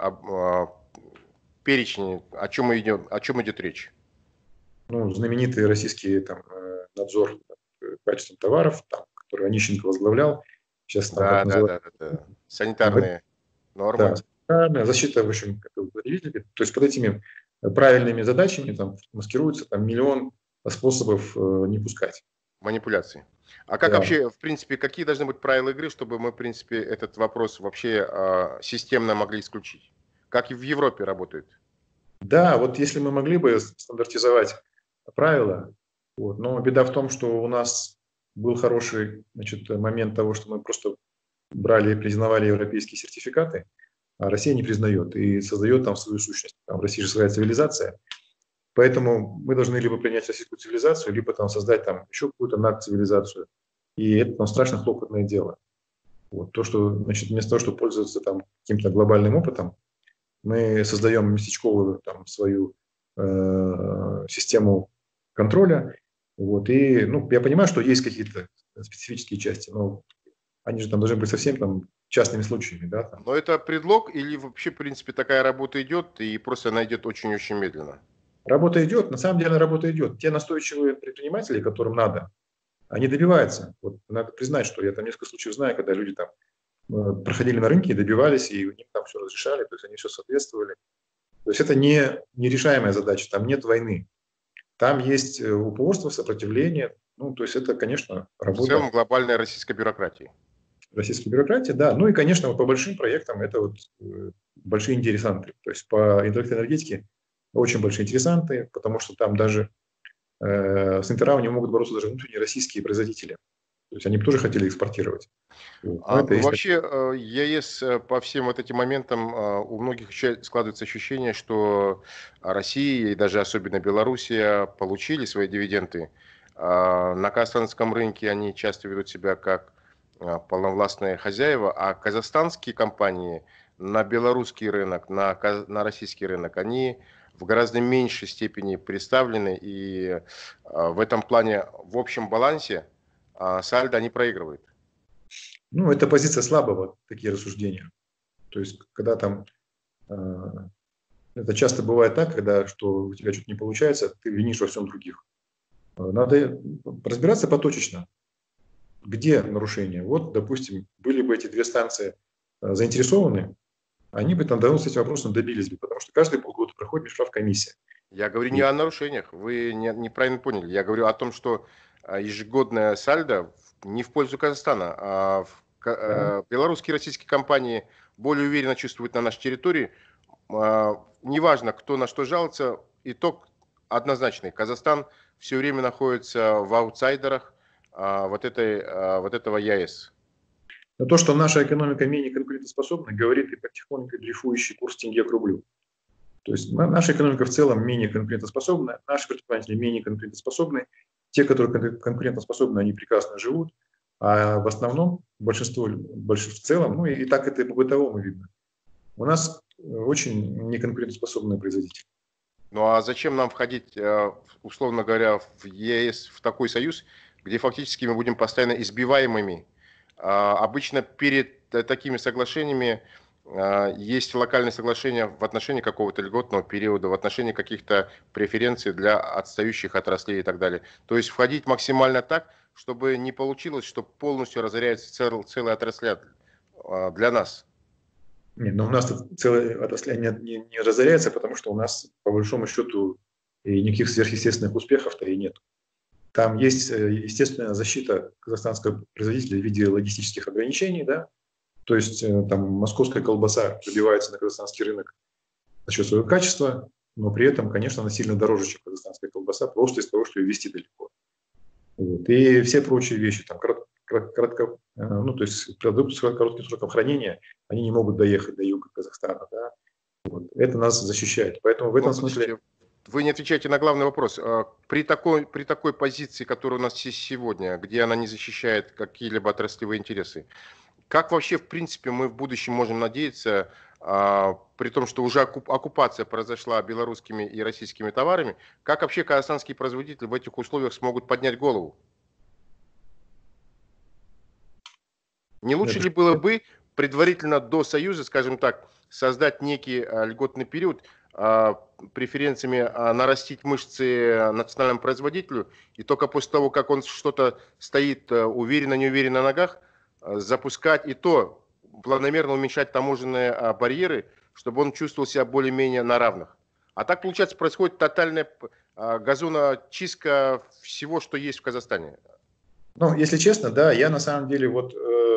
A: перечни, о чем идет речь.
B: Ну, знаменитый российский там, надзор качеством товаров, там, который Онищенко возглавлял, сейчас там как называют.
A: Да. Санитарные нормы.
B: Да, защита, в общем, потребителей. То есть под этими правильными задачами там маскируется там миллион способов не пускать.
A: Манипуляции. А как вообще, в принципе, какие должны быть правила игры, чтобы мы, в принципе, этот вопрос вообще системно могли исключить? Как и в Европе работает?
B: Да, вот если мы могли бы стандартизовать правила, вот, но беда в том, что у нас был хороший, значит, момент того, что мы просто брали и признавали европейские сертификаты, а Россия не признает и создает там свою сущность. Там в России же своя цивилизация. Поэтому мы должны либо принять российскую цивилизацию, либо там создать там еще какую-то надцивилизацию. И это там страшно хлопотное дело. Вот. То, что, значит, вместо того, чтобы пользоваться там каким-то глобальным опытом, мы создаем местечковую там свою систему контроля. Вот. И, ну, я понимаю, что есть какие-то специфические части, но они же там должны быть совсем там частными случаями. Да, там.
A: Но это предлог или вообще, в принципе, такая работа идет и просто она идет очень-очень медленно?
B: Работа идет, на самом деле работа идет. Те настойчивые предприниматели, которым надо, они добиваются. Вот надо признать, что я там несколько случаев знаю, когда люди там проходили на рынке, добивались, и у них там все разрешали, то есть они все соответствовали. То есть это не нерешаемая задача, там нет войны. Там есть упорство, сопротивление. Ну, то есть это, конечно,
A: В целом
B: работа
A: глобальная российская бюрократия.
B: российской бюрократии, да. Ну и, конечно, вот по большим проектам это вот большие интересанты. То есть по электроэнергетике очень большие интересанты, потому что там даже с Интерравнем могут бороться даже внутренние российские производители. То есть они бы тоже хотели экспортировать. Вот. Но это
A: Ну,
B: есть...
A: вообще, ЕС по всем вот этим моментам, у многих складывается ощущение, что Россия и даже особенно Белоруссия получили свои дивиденды. На казахстанском рынке они часто ведут себя как полновластные хозяева, а казахстанские компании на белорусский рынок, на российский рынок, они в гораздо меньшей степени представлены, и в этом плане, в общем балансе, сальдо они проигрывают.
B: Ну, это позиция слабого, такие рассуждения. То есть, когда там... это часто бывает так, когда что у тебя что-то не получается, ты винишь во всем других. Надо разбираться поточечно. Где нарушения? Вот, допустим, были бы эти две станции заинтересованы, они бы там давно с этим вопросом добились бы, потому что каждые полгода проходит межправкомиссия.
A: Я говорю не
B: И,
A: о нарушениях, вы неправильно поняли. Я говорю о том, что ежегодная сальдо не в пользу Казахстана, а
B: да,
A: белорусские и российские компании более уверенно чувствуют на нашей территории. Неважно, кто на что жалуется, итог однозначный. Казахстан все время находится в аутсайдерах вот этого ЕС.
B: но то, что наша экономика менее конкурентоспособна, говорит и потихоньку дрейфующий курс тенге к рублю. То есть наша экономика в целом менее конкурентоспособна, наши предприниматели менее конкурентоспособны. Те, которые конкурентоспособны, они прекрасно живут, а в основном большинство в целом, ну и так это и по бытовому видно. У нас очень неконкурентоспособные производители.
A: Ну а зачем нам входить, условно говоря, в ЕС, в такой союз, где фактически мы будем постоянно избиваемыми Обычно перед такими соглашениями есть локальные соглашения в отношении какого-то льготного периода, в отношении каких-то преференций для отстающих отраслей и так далее. То есть входить максимально так, чтобы не получилось, что полностью разоряется целая отрасль для нас.
B: Нет, но у нас тут целая отрасль не разоряется, потому что у нас, по большому счету, и никаких сверхъестественных успехов-то и нет. Там есть естественная защита казахстанского производителя в виде логистических ограничений, да, то есть там московская колбаса пробивается на казахстанский рынок за счет своего качества, но при этом, конечно, она сильно дороже, чем казахстанская колбаса, просто из-за того, что ее везти далеко. Вот. И все прочие вещи, там, ну, то есть продукты с коротким сроком хранения, они не могут доехать до юга Казахстана. Да? Вот. Это нас защищает. Поэтому в этом смысле...
A: Вы не отвечаете на главный вопрос. При такой позиции, которая у нас есть сегодня, где она не защищает какие-либо отраслевые интересы, как вообще, в принципе, мы в будущем можем надеяться, при том, что уже оккупация произошла белорусскими и российскими товарами, как вообще казахстанские производители в этих условиях смогут поднять голову? Не лучше ли было бы предварительно до Союза, скажем так, создать некий льготный период, преференциями нарастить мышцы национальному производителю, и только после того, как он что-то стоит уверенно-неуверенно на ногах, запускать и то планомерно уменьшать таможенные барьеры, чтобы он чувствовал себя более-менее на равных. А так, получается, происходит тотальная газоночистка всего, что есть в Казахстане.
B: Ну, если честно, да, я на самом деле вот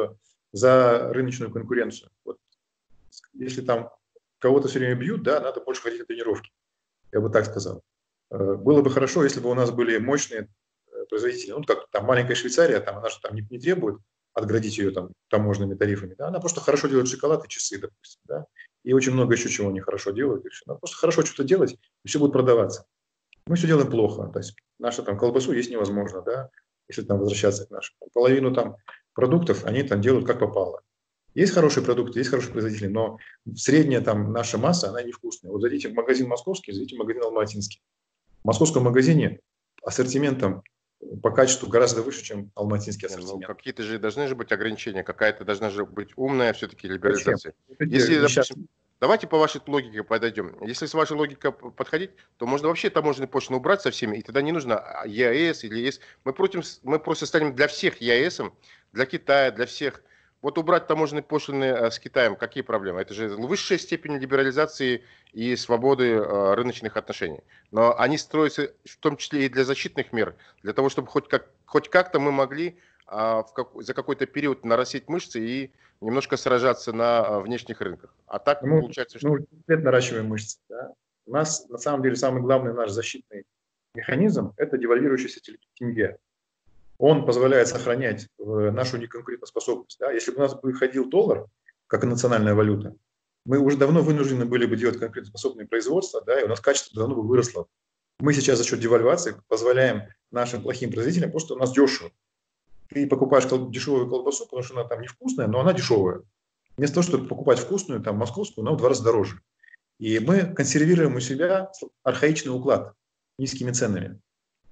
B: за рыночную конкуренцию. Вот, если там кого-то все время бьют, да, надо больше ходить на тренировки. Я бы так сказал. Было бы хорошо, если бы у нас были мощные производители. Ну, как там маленькая Швейцария, там она же там не требует отградить ее там таможенными тарифами. Да? Она просто хорошо делает шоколад и часы, допустим. Да? И очень много еще чего они хорошо делают. И все. Она просто хорошо что-то делать, и все будет продаваться. Мы все делаем плохо. То есть нашу там колбасу есть невозможно, да, если там возвращаться к нашим. Половину там продуктов они там делают как попало. Есть хорошие продукты, есть хорошие производители, но средняя там наша масса, она невкусная. Вот зайдите в магазин московский, зайдите в магазин алматинский. В московском магазине ассортиментом по качеству гораздо выше, чем алматинский ассортимент.
A: Ну, какие-то же должны же быть ограничения, какая-то должна же быть умная все-таки либерализация.
B: Зачем?
A: Если, допустим, давайте по вашей логике подойдем. Если с вашей логикой подходить, то можно вообще таможенные пошлины убрать со всеми, и тогда не нужно ЕАЭС или ЕС. Мы просто станем для всех ЕАЭСом, для Китая, для всех. Вот убрать таможенные пошлины с Китаем, какие проблемы? Это же высшая степень либерализации и свободы рыночных отношений. Но они строятся в том числе и для защитных мер, для того, чтобы хоть как-то мы могли за какой-то период нарастить мышцы и немножко сражаться на внешних рынках. А так получается, что...
B: Мы наращиваем мышцы. Да? У нас, на самом деле, самый главный наш защитный механизм – это девальвирующийся тенге. Он позволяет сохранять нашу неконкурентоспособность. Да? Если бы у нас выходил доллар, как национальная валюта, мы уже давно вынуждены были бы делать конкурентоспособные производства, да, и у нас качество давно бы выросло. Мы сейчас за счет девальвации позволяем нашим плохим производителям, потому что у нас дешево. Ты покупаешь дешевую колбасу, потому что она там невкусная, но она дешевая. Вместо того, чтобы покупать вкусную, там, московскую, она в 2 раза дороже. И мы консервируем у себя архаичный уклад низкими ценами.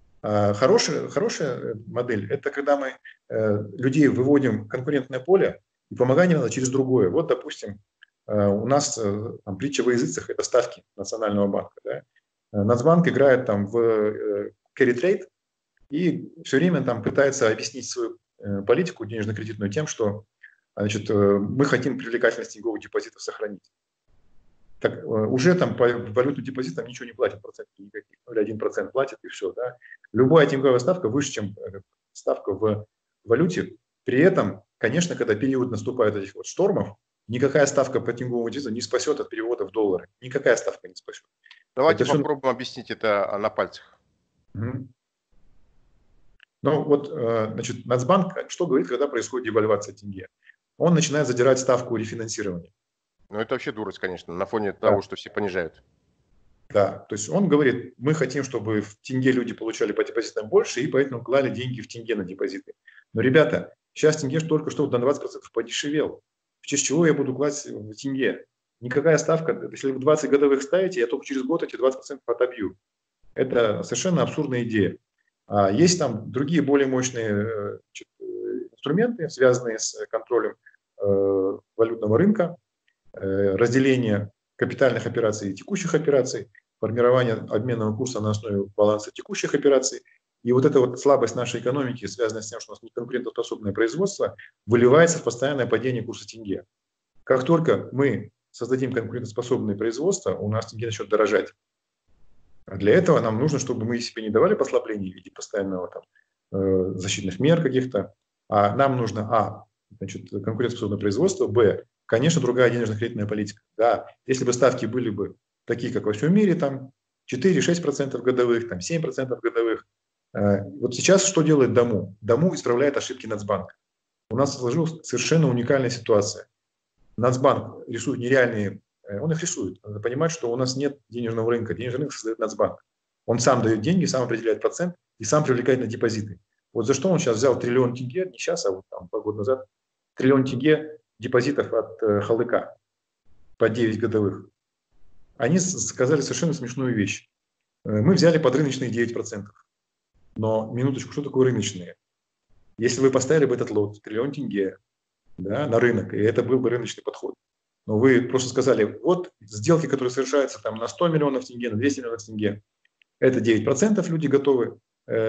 B: Хорошая модель – это когда мы людей выводим в конкурентное поле и помогаем им через другое. Вот, допустим, у нас там, притча во языцах – это ставки Национального банка. Да? Нацбанк играет там в carry trade и все время там пытается объяснить свою политику денежно-кредитную тем, что значит, мы хотим привлекательность тенговых депозитов сохранить. Так, уже там по валютным депозитам ничего не платят, процентов никаких, 0,1% платят и все. Да? Любая тенговая ставка выше, чем ставка в валюте. При этом, конечно, когда период наступает этих вот штормов, никакая ставка по тенговому депозиту не спасет от перевода в доллары. Никакая ставка не спасет.
A: Давайте попробуем объяснить это на пальцах.
B: Угу. Ну вот, значит, Нацбанк что говорит, когда происходит девальвация тенге? Он начинает задирать ставку рефинансирования.
A: Ну, это вообще дурость, конечно, на фоне того, что все понижают.
B: Да, то есть он говорит, мы хотим, чтобы в тенге люди получали по депозитам больше, и поэтому клали деньги в тенге на депозиты. Но, ребята, сейчас тенге только что на 20% подешевел. В честь чего я буду класть в тенге? Никакая ставка, если вы 20 годовых ставите, я только через год эти 20% отобью. Это совершенно абсурдная идея. Есть там другие более мощные инструменты, связанные с контролем валютного рынка, разделение капитальных операций и текущих операций, формирование обменного курса на основе баланса текущих операций. И вот эта вот слабость нашей экономики, связанная с тем, что у нас неконкурентоспособное производство, выливается в постоянное падение курса тенге. Как только мы создадим конкурентоспособное производство, у нас тенге начнет дорожать. А для этого нам нужно, чтобы мы себе не давали послабления в виде постоянного защитных мер каких-то, а нам нужно, конкурентоспособное производство, конечно, другая денежно-кредитная политика. Да, если бы ставки были бы такие, как во всем мире, там 4-6% годовых, там 7% годовых. Вот сейчас что делает ДАМУ? ДАМУ исправляет ошибки Нацбанка. У нас сложилась совершенно уникальная ситуация. Нацбанк рисует нереальные, он их рисует. Надо понимать, что у нас нет денежного рынка. Денежный рынок создает Нацбанк. Он сам дает деньги, сам определяет процент и сам привлекает на депозиты. Вот за что он сейчас взял триллион тенге, не сейчас, а вот там 2 года назад, триллион тенге депозитов от Халыка по 9 годовых. Они сказали совершенно смешную вещь. Мы взяли под рыночные 9%. Но, минуточку, что такое рыночные? Если вы поставили бы этот лот, триллион тенге, да, на рынок, и это был бы рыночный подход. Но вы просто сказали, вот сделки, которые совершаются там, на 100 миллионов тенге, на 200 миллионов тенге, это 9% люди готовы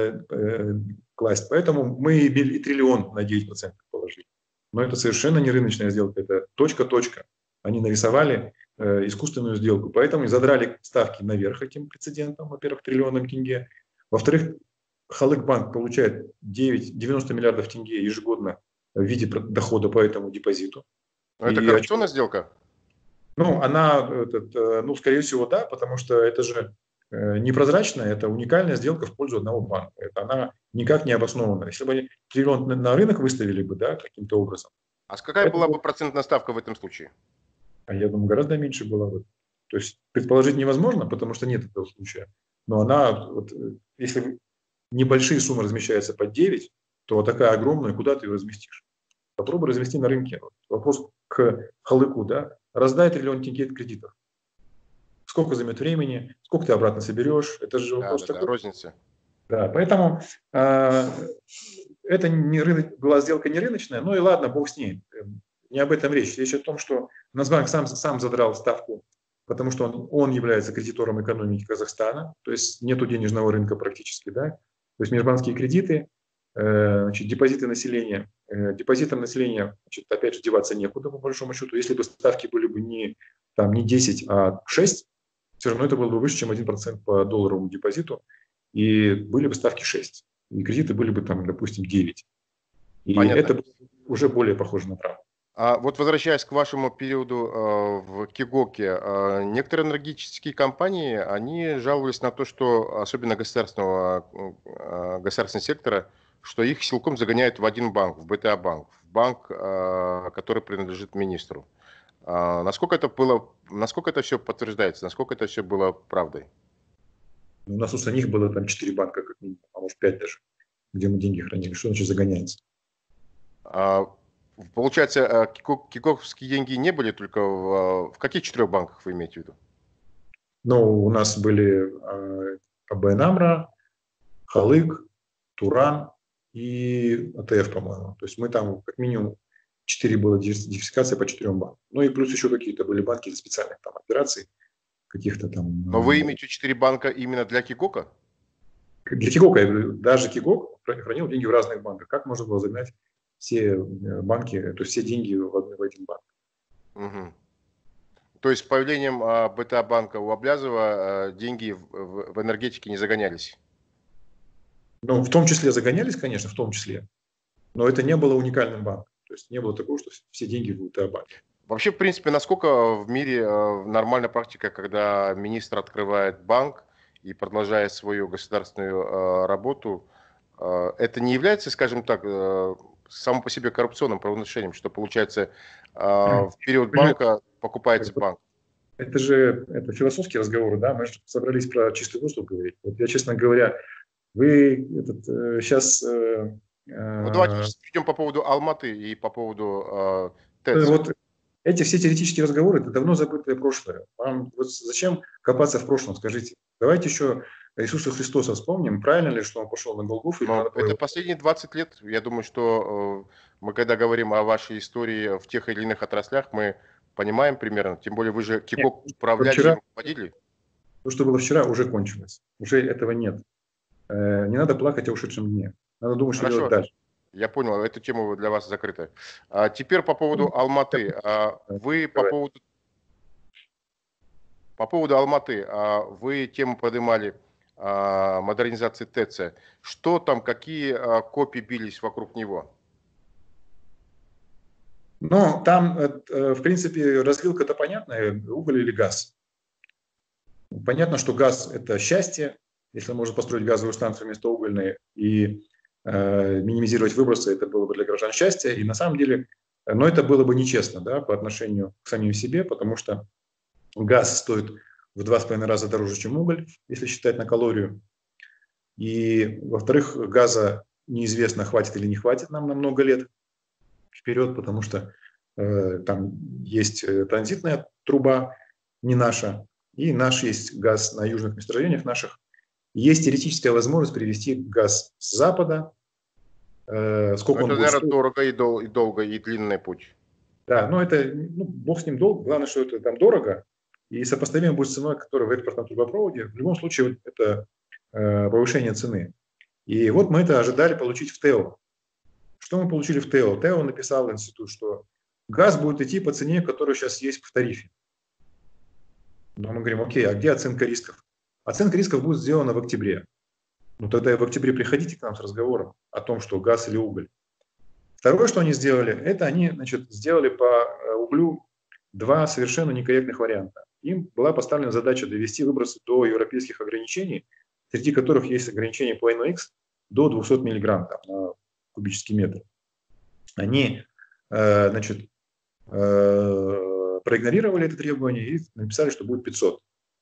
B: класть. Поэтому мы и триллион на 9% положили. Но это совершенно не рыночная сделка, это точка-точка. Они нарисовали искусственную сделку. Поэтому и задрали ставки наверх этим прецедентом, во-первых, триллионом тенге. Во-вторых, Халык-банк получает 90 миллиардов тенге ежегодно в виде дохода по этому депозиту.
A: Но это коррупционная сделка?
B: Ну, скорее всего, да, потому что это же непрозрачная, это уникальная сделка в пользу одного банка. Она никак не обоснована. Если бы они триллион на рынок выставили бы, да, каким-то образом.
A: А какая была бы процентная ставка в этом случае?
B: Я думаю, гораздо меньше была бы. То есть предположить невозможно, потому что нет этого случая. Но она, если небольшие суммы размещаются под 9, то такая огромная, куда ты ее разместишь? Попробуй размести на рынке. Вопрос к Халыку, да? Раздай триллион тенге кредитов. Сколько займет времени, сколько ты обратно соберешь? Это же вопрос такой.
A: Розница.
B: Да, поэтому это была сделка не рыночная, ну и ладно, бог с ней. Не об этом речь. Речь о том, что Нацбанк сам задрал ставку, потому что он является кредитором экономики Казахстана, то есть нету денежного рынка практически, да. То есть межбанковские кредиты, депозиты населения. Депозитам населения, опять же, деваться некуда, по большому счету. Если бы ставки были бы не 10, а 6, все равно это было бы выше, чем 1% по долларовому депозиту, и были бы ставки 6. И кредиты были бы, допустим, 9. И понятно. Это уже более похоже на правду.
A: А вот возвращаясь к вашему периоду в Кигоке, некоторые энергетические компании, они жаловались на то, что, особенно государственного сектора, что их силком загоняют в один банк, в БТА-банк, в банк, который принадлежит министру. Насколько это все подтверждается, насколько это все было правдой?
B: У нас у самих было 4 банка, как минимум, а может 5 даже, где мы деньги хранили. Что значит загоняется?
A: Получается, кигоковские деньги не были только в каких 4 банках вы имеете в виду?
B: Ну, у нас были АБН АМРО, Халык, Туран и АТФ, по-моему. То есть мы там как минимум 4 было диверсификации по 4 банкам. Ну и плюс еще какие-то были банки для специальных операций, каких-то там...
A: Но вы имеете 4 банка именно для Кигока?
B: Для Кигока, даже Кигок хранил деньги в разных банках. Как можно было загнать все банки, то есть все деньги в один банк?
A: Угу. То есть с появлением БТА-банка у Аблязова деньги в энергетике не загонялись? Ну,
B: в том числе загонялись, конечно, в том числе. Но это не было уникальным банком. То есть не было такого, что все деньги в БТА-банке.
A: Вообще, в принципе, насколько в мире нормальная практика, когда министр открывает банк и продолжает свою государственную работу, это не является, скажем так, само по себе коррупционным правонарушением, что получается в период банка покупается банк?
B: Это философские разговоры, да? Мы же собрались про чистый доступ говорить. Вот я, честно говоря, вы сейчас...
A: Ну, давайте перейдем по поводу Алматы и по поводу ТЭЦ.
B: Вот все теоретические разговоры – это давно забытое прошлое. Вам зачем копаться в прошлом, скажите? Давайте еще Иисуса Христоса вспомним, правильно ли, что он пошел на Голгофу, или
A: Но
B: надо было
A: это
B: его...
A: последние 20 лет. Я думаю, что мы, когда говорим о вашей истории в тех или иных отраслях, мы понимаем примерно. Тем более вы же
B: Нет,
A: Кигок управляли и
B: вчера,
A: руководили.
B: то, что было вчера, уже кончилось. Уже этого нет. Не надо плакать о ушедшем дне. Надо думать, что делать
A: Хорошо,
B: дальше.
A: я понял, эту тему для вас закрыта. А теперь по поводу Алматы. Вы по поводу Алматы, вы тему поднимали модернизации ТЭЦ. Что там, какие копии бились вокруг него?
B: Но там, в принципе, развилка-то понятная, уголь или газ. Понятно, что газ – это счастье, если можно построить газовую станцию вместо угольной и минимизировать выбросы, это было бы для граждан счастье. И на самом деле, но это было бы нечестно, да, по отношению к самим себе, потому что газ стоит в 2,5 раза дороже, чем уголь, если считать на калорию. И, во-вторых, газа неизвестно, хватит или не хватит нам на много лет вперед, потому что там есть транзитная труба, не наша, и наш есть газ на южных месторождениях наших. Есть теоретическая возможность привезти газ с запада.
A: Ну,
B: Сколько он
A: это,
B: будет
A: наверное,
B: стоить?
A: дорого и долго, и длинный путь.
B: Да, но это, ну, бог с ним долго, главное, что это там дорого, и сопоставимо будет с ценой, которая в экспортном трубопроводе. В любом случае, вот это повышение цены. И вот мы это ожидали получить в ТЭО. Что мы получили в ТЭО? ТЭО написал институт, что газ будет идти по цене, которая сейчас есть в тарифе. Но мы говорим, окей, а где оценка рисков? Оценка рисков будет сделана в октябре. Ну тогда в октябре приходите к нам с разговором о том, что газ или уголь. Второе, что они сделали, это они, значит, сделали по углю два совершенно некорректных варианта. Им была поставлена задача довести выбросы до европейских ограничений, среди которых есть ограничение по NOx до 200 миллиграмм на кубический метр. Они, значит, проигнорировали это требование и написали, что будет 500.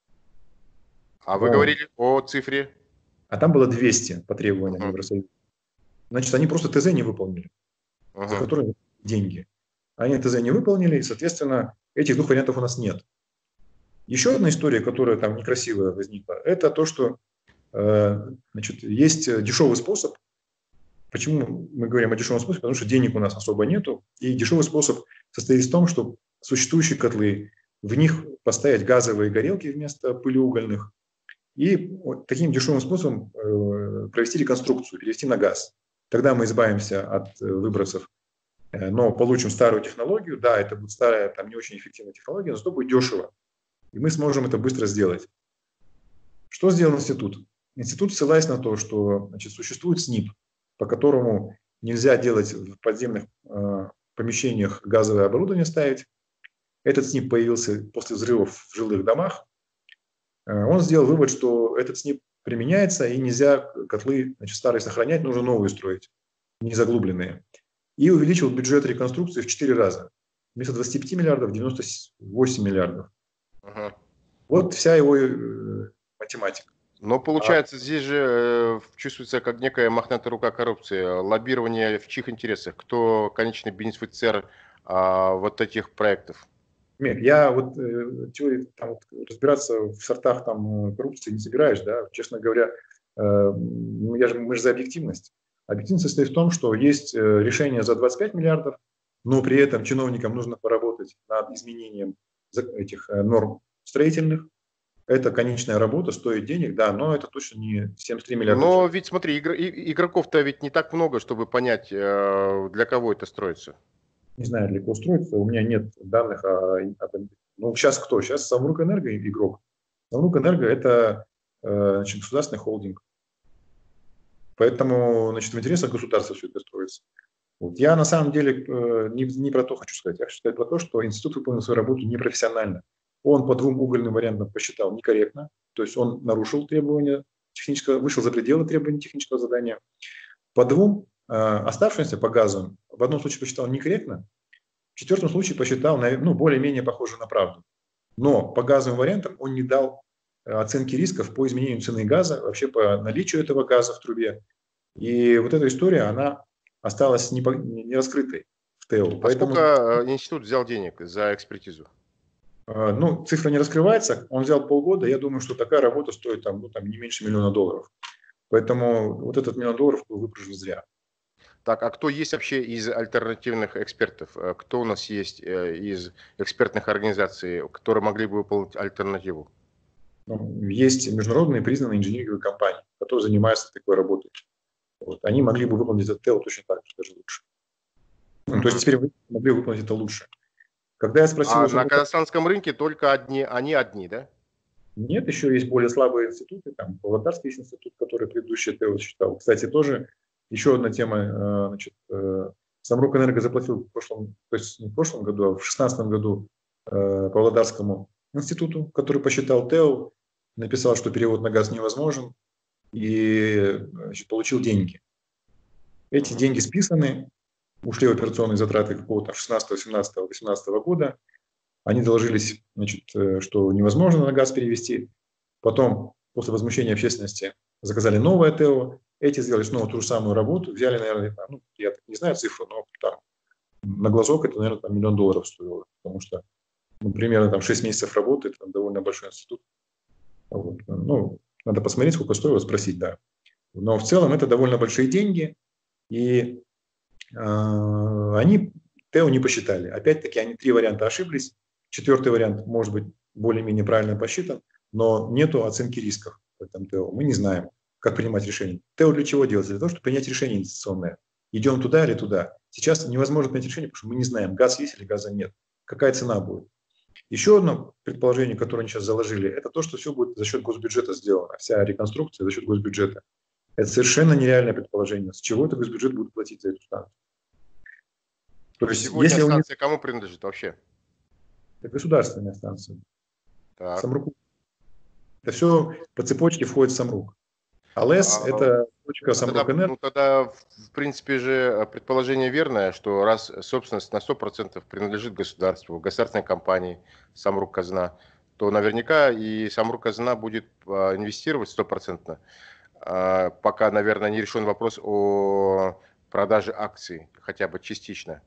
A: А вы
B: Но,
A: говорили о цифре?
B: а там было 200 по требованиям
A: Мгм,
B: Евросоюза. Значит, они просто ТЗ не выполнили, за
A: мгм.
B: которые деньги. Они ТЗ не выполнили, и, соответственно, этих двух вариантов у нас нет. Еще одна история, которая там некрасивая возникла, это то, что значит, есть дешевый способ. Почему мы говорим о дешевом способе? Потому что денег у нас особо нету. И дешевый способ состоит в том, что существующие котлы, в них поставить газовые горелки вместо пылеугольных. И вот таким дешевым способом провести реконструкцию, перевести на газ. Тогда мы избавимся от выбросов, но получим старую технологию. Да, это будет старая, там не очень эффективная технология, но зато будет дешево. И мы сможем это быстро сделать. Что сделал институт? Институт, ссылаясь на то, что, значит, существует СНИП, по которому нельзя делать в подземных помещениях газовое оборудование ставить. Этот СНИП появился после взрывов в жилых домах. Он сделал вывод, что этот СНИП применяется, и нельзя котлы, значит, старые сохранять, нужно новые строить, не заглубленные. И увеличил бюджет реконструкции в 4 раза. Вместо 25 миллиардов – 98 миллиардов.
A: Мгм.
B: Вот вся его математика.
A: Но
B: А
A: получается, здесь же чувствуется как некая мохнатая рука коррупции, лоббирование в чьих интересах, кто конечный бенефициар вот этих проектов.
B: Мег, я вот теории там, вот, разбираться в сортах там коррупции не собираюсь, да, честно говоря, мы же за объективность. Объективность состоит в том, что есть решение за 25 миллиардов, но при этом чиновникам нужно поработать над изменением этих норм строительных. Это конечная работа, стоит денег, да, но это точно не 73 миллиарда
A: Но
B: человек.
A: ведь смотри, игроков-то ведь не так много, чтобы понять, для кого это строится.
B: Не знаю, для кого строится, у меня нет данных ну, сейчас кто? Сейчас Самрукэнерго игрок. Самрукэнерго – это значит, государственный холдинг. Поэтому, значит, в интересах государства все это строится. Вот. Я на самом деле не про то хочу сказать. Я хочу сказать про то, что институт выполнил свою работу непрофессионально. Он по двум угольным вариантам посчитал некорректно. То есть он нарушил требования технического, вышел за пределы требований технического задания. По двум оставшимся по газу в одном случае посчитал некорректно, в четвертом случае посчитал, ну, более-менее похоже на правду. Но по газовым вариантам он не дал оценки рисков по изменению цены газа, вообще по наличию этого газа в трубе. И вот эта история, она осталась не раскрытой в ТЭО.
A: А
B: Поэтому
A: сколько институт взял денег за экспертизу?
B: Ну, цифра не раскрывается, он взял полгода, я думаю, что такая работа стоит там, ну, там не меньше $1 000 000. Поэтому вот этот $1 000 000 был выпущен зря.
A: Так, а кто есть вообще из альтернативных экспертов? Кто у нас есть из экспертных организаций, которые могли бы выполнить альтернативу?
B: Ну, есть международные признанные инжиниринговые компании, которые занимаются такой работой. Вот. Они могли бы выполнить это ТЭО точно так же, даже лучше. Ну, то есть
A: Мгм.
B: теперь вы могли выполнить это лучше. Когда я спросил
A: А
B: уже,
A: на казахстанском рынке только они одни, да?
B: нет, еще есть более слабые институты, там Павлодарский есть институт, который предыдущий ТЭО считал. Кстати, тоже еще одна тема, значит, Самрук-Энерго заплатил в прошлом, то есть не в прошлом году, а в 2016 году Павлодарскому институту, который посчитал ТЭО, написал, что перевод на газ невозможен, и значит, получил деньги. Эти
A: Мгм.
B: деньги списаны, ушли в операционные затраты какого-то 16, 17, 18 года. Они доложились, значит, что невозможно на газ перевести. Потом, после возмущения общественности, заказали новое ТЭО. Эти сделали снова ту же самую работу. Взяли, наверное, ну, я не знаю цифру, но там, на глазок это, наверное, там, $1 000 000 стоило. Потому что, ну, примерно там, 6 месяцев работы, это довольно большой институт. Вот. Ну, надо посмотреть, сколько стоило, спросить, да. Но в целом это довольно большие деньги. И они ТЭО не посчитали. Опять-таки, они 3 варианта ошиблись. 4-й вариант может быть более-менее правильно посчитан, но нет оценки рисков в этом ТЭО. Мы не знаем, как принимать решение. ТЭО для чего делается? Для того, чтобы принять решение инвестиционное. Идем туда или туда. Сейчас невозможно принять решение, потому что мы не знаем, газ есть или газа нет. Какая цена будет. Еще одно предположение, которое они сейчас заложили, это то, что все будет за счет госбюджета сделано. Вся реконструкция за счет госбюджета. Это совершенно нереальное предположение. С чего это госбюджет будет платить за эту станцию? То есть,
A: Сегодня
B: если у них
A: станция кому принадлежит вообще?
B: это государственная станция,
A: Так.
B: Самрук, это все по цепочке входит в Самрук. А ЛЭС–
A: А,
B: это точка
A: а тогда,
B: Самрук-Энерго.
A: ну, тогда, в принципе же, предположение верное, что раз собственность на 100% принадлежит государству, государственной компании, Самрук Казна, то наверняка и Самрук Казна будет инвестировать 100%, пока, наверное, не решен вопрос о продаже акций, хотя бы частично.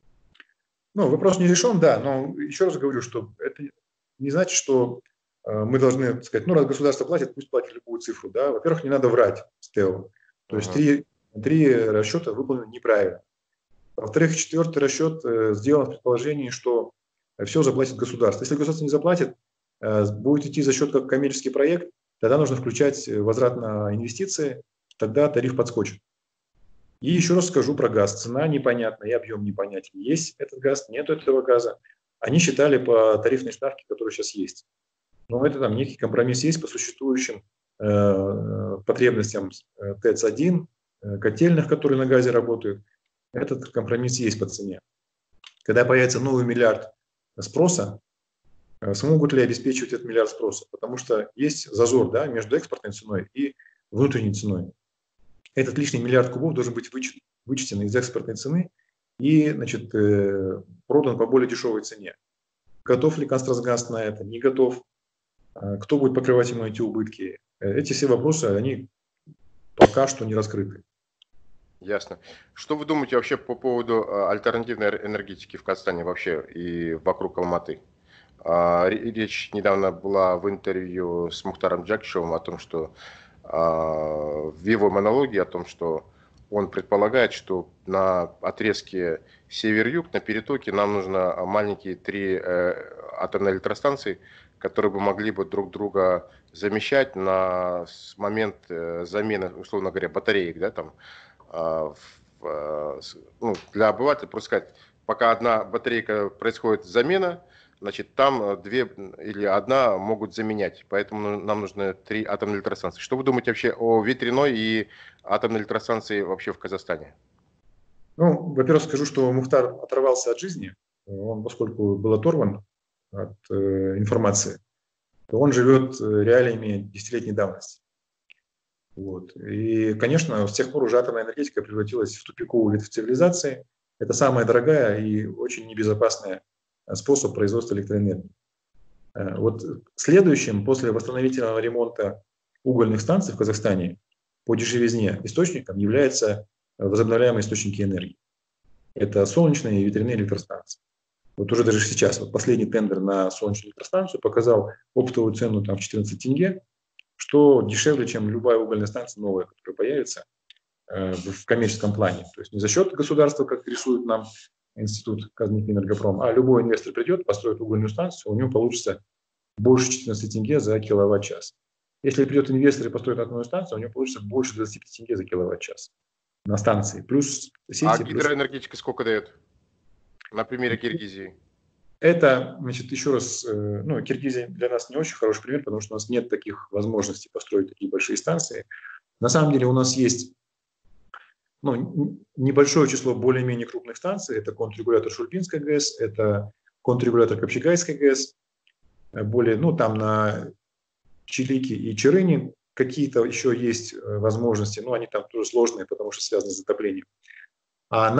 B: Ну, вопрос не решен, да, но еще раз говорю, что это не значит, что мы должны сказать, ну, раз государство платит, пусть платит любую цифру. Да? Во-первых, не надо врать с ТЭО. То есть
A: Мгм.
B: три расчета выполнены неправильно. Во-вторых, 4-й расчет сделан в предположении, что все заплатит государство. Если государство не заплатит, будет идти за счет как коммерческий проект, тогда нужно включать возврат на инвестиции, тогда тариф подскочит. И еще раз скажу про газ. Цена непонятна и объем непонятен. Есть этот газ, нет этого газа. Они считали по тарифной ставке, которая сейчас есть. Но это там некий компромисс есть по существующим потребностям ТЭЦ-1, котельных, которые на газе работают. Этот компромисс есть по цене. Когда появится новый миллиард спроса, смогут ли обеспечивать этот миллиард спроса? Потому что есть зазор, да, между экспортной ценой и внутренней ценой. Этот лишний миллиард кубов должен быть вычтен из экспортной цены и, значит, продан по более дешевой цене. Готов ли Контрасгаз на это? Не готов. Кто будет покрывать ему эти убытки? Эти все вопросы, они пока что не раскрыты.
A: Ясно. Что вы думаете вообще по поводу альтернативной энергетики в Казахстане вообще и вокруг Алматы? Речь недавно была в интервью с Мухтаром Джакишевым о том, что в его монологе о том, что он предполагает, что на отрезке север-юг, на перетоке нам нужно маленькие 3 атомные электростанции, которые бы могли бы друг друга замещать на момент замены, условно говоря, батареек, да, там, ну, для обывателя просто сказать, пока одна батарейка происходит замена, значит, там 2 или 1 могут заменять. Поэтому нам нужны 3 атомные электростанции. Что вы думаете вообще о ветряной и атомной электростанции вообще в Казахстане?
B: Ну, во-первых, скажу, что Мухтар оторвался от жизни. Он, поскольку был оторван от информации, то он живет реалиями десятилетней давности. Вот. И, конечно, с тех пор уже атомная энергетика превратилась в тупиковую ветвь цивилизации. Это самая дорогая и очень небезопасный способ производства электроэнергии. Вот следующим после восстановительного ремонта угольных станций в Казахстане по дешевизне источником являются возобновляемые источники энергии. Это солнечные и ветряные электростанции. Вот уже даже сейчас, вот последний тендер на солнечную электростанцию показал оптовую цену там, в 14 тенге, что дешевле, чем любая угольная станция новая, которая появится в коммерческом плане. То есть не за счет государства, как рисует нам институт Казнинвестэнерго, а любой инвестор придет, построит угольную станцию, у него получится больше 14 тенге за киловатт-час. Если придет инвестор и построит атомную станцию, у него получится больше 25 тенге за киловатт-час на станции. Плюс
A: А
B: сети, плюс...
A: гидроэнергетика сколько дает? На примере Киргизии.
B: Это, значит, еще раз, ну, Киргизия для нас не очень хороший пример, потому что у нас нет таких возможностей построить такие большие станции. На самом деле у нас есть, ну, небольшое число более-менее крупных станций. Это контррегулятор Шульбинской ГЭС, это контррегулятор Копчегайской ГЭС, более, ну, там на Чилике и Чирыне какие-то еще есть возможности, но они там тоже сложные, потому что связаны с затоплением. А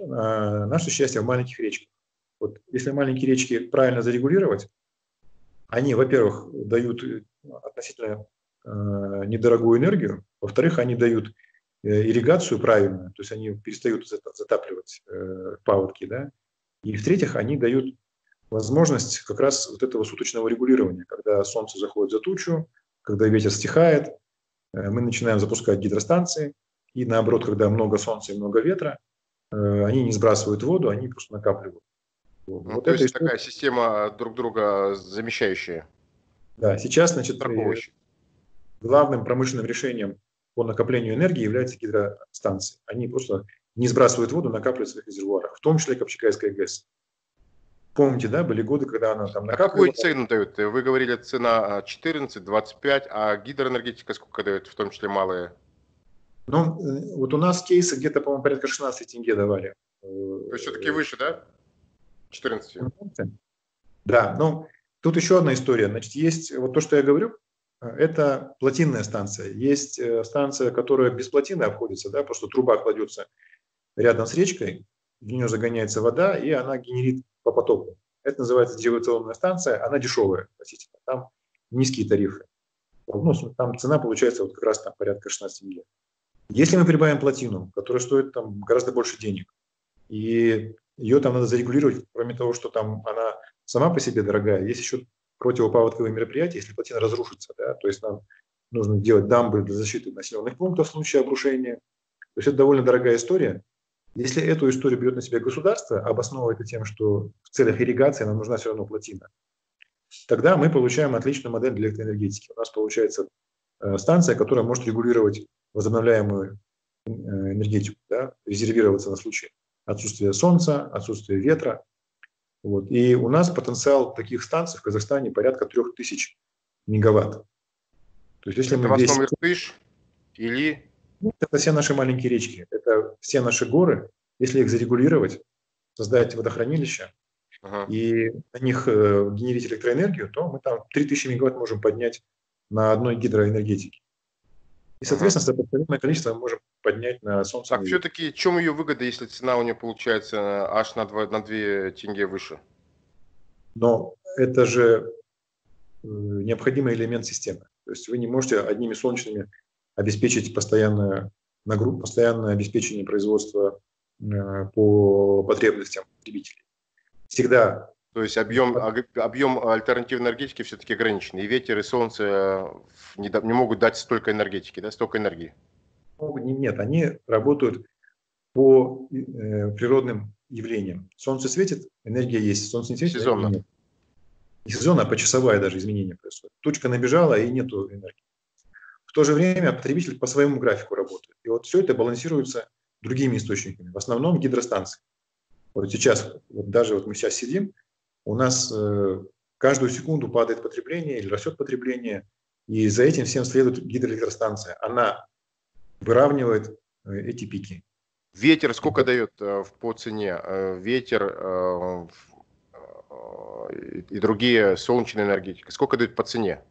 B: наше счастье в маленьких речках. Вот если маленькие речки правильно зарегулировать, они, во-первых, дают относительно недорогую энергию, во-вторых, они дают ирригацию правильную, то есть они перестают затапливать паводки, да, и в-третьих, они дают возможность как раз вот этого суточного регулирования, когда солнце заходит за тучу, когда ветер стихает, мы начинаем запускать гидростанции, и наоборот, когда много солнца и много ветра, они не сбрасывают воду, они просто накапливают.
A: Ну,
B: Вот
A: то
B: это
A: есть
B: история.
A: такая система друг друга замещающая,
B: Да, сейчас, значит,
A: страховывающая.
B: главным промышленным решением по накоплению энергии является гидростанции. Они просто не сбрасывают воду, накапливают в своих резервуарах, в том числе Копчегайская ГЭС. Помните, да, были годы, когда она там
A: А какую
B: накапливала.
A: цену дают? Вы говорили, цена 14, 25, а гидроэнергетика сколько дает, в том числе малые?
B: Ну, вот у нас кейсы где-то, по-моему, порядка 16 тенге давали.
A: То есть все-таки выше, да? 14.
B: Да, но тут еще одна история. Значит, есть вот то, что я говорю, это плотинная станция. Есть станция, которая без плотины обходится, да, просто труба кладется рядом с речкой, в нее загоняется вода, и она генерит по потоку. Это называется деривационная станция, она дешевая, относительно. Там низкие тарифы. Ну, там цена получается вот как раз там порядка 16 тенге. Если мы прибавим плотину, которая стоит там гораздо больше денег, и ее там надо зарегулировать, кроме того, что там она сама по себе дорогая, есть еще противопаводковые мероприятия, если плотина разрушится, да, то есть нам нужно делать дамбы для защиты населенных пунктов в случае обрушения. То есть это довольно дорогая история. Если эту историю берет на себя государство, обосновывая это тем, что в целях ирригации нам нужна все равно плотина, тогда мы получаем отличную модель для электроэнергетики. У нас получается станция, которая может регулировать возобновляемую энергетику, да, резервироваться на случай отсутствия солнца, отсутствия ветра. Вот. И у нас потенциал таких станций в Казахстане порядка 3000 мегаватт. То есть если
A: Это
B: мы
A: в
B: весь...
A: основном Иртыш или...
B: Это все наши маленькие речки, это все наши горы. Если их зарегулировать, создать водохранилища
A: Ага.
B: и на них генерить электроэнергию, то мы там 3000 мегаватт можем поднять на одной гидроэнергетике. И,
A: Ага.
B: соответственно, сопоставимое количество мы можем поднять на солнце.
A: Так все-таки в чем ее выгода, если цена у нее получается аж на 2 тенге выше?
B: Но это же необходимый элемент системы. То есть вы не можете одними солнечными обеспечить постоянное обеспечение производства по потребностям потребителей. Всегда.
A: То есть объем альтернативной энергетики все-таки ограничен. И ветер, и солнце не могут дать столько энергетики, да, столько энергии.
B: Нет, они работают по природным явлениям. Солнце светит, энергия есть. Солнце не светит, энергии
A: Сезонно.
B: нет. Не сезонно, а почасовая даже изменение происходит. Тучка набежала, и нету энергии. В то же время потребитель по своему графику работает. И вот все это балансируется другими источниками, в основном гидростанции. Вот сейчас, вот даже вот мы сейчас сидим, у нас каждую секунду падает потребление или растет потребление, и за этим всем следует гидроэлектростанция. Она выравнивает эти пики.
A: Ветер сколько дает по цене? Ветер и другие солнечные энергетики. Сколько дают по цене?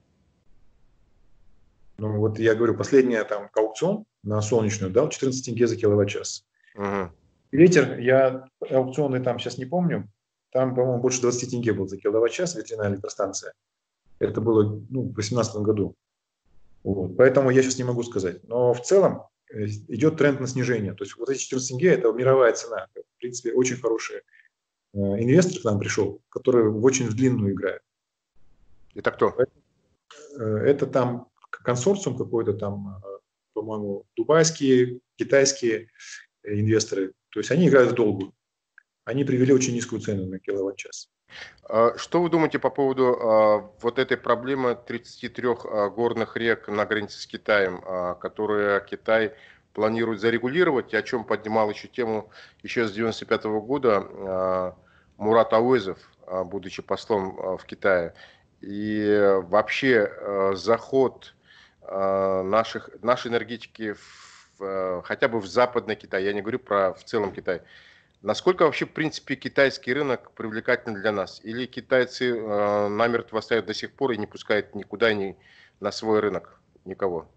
B: Ну вот я говорю, последний там аукцион на солнечную дал 14 тенге за киловатт-час.
A: Угу.
B: Ветер, я аукционы там сейчас не помню, там, по-моему, больше 20 тенге был за киловатт-час ветряная электростанция. Это было в 2018 году. Вот. Поэтому я сейчас не могу сказать. Но в целом идет тренд на снижение. То есть вот эти 14 тенге – это мировая цена. В принципе, очень хорошая инвестор к нам пришел, который в очень длинную играет.
A: Это кто?
B: Это там консорциум какой-то там, по-моему, дубайские, китайские инвесторы. То есть они играют в долгую. Они привели очень низкую цену на киловатт-час.
A: Что вы думаете по поводу вот этой проблемы 33 горных рек на границе с Китаем, которые Китай планирует зарегулировать, и о чем поднимал еще тему еще с 1995 года Мурат Ауэзов, будучи послом в Китае. И вообще заход нашей энергетики хотя бы в Западный Китай, я не говорю про в целом Китай. Насколько вообще, в принципе, китайский рынок привлекательный для нас? Или китайцы намертво стоят до сих пор и не пускают никуда ни на свой рынок никого?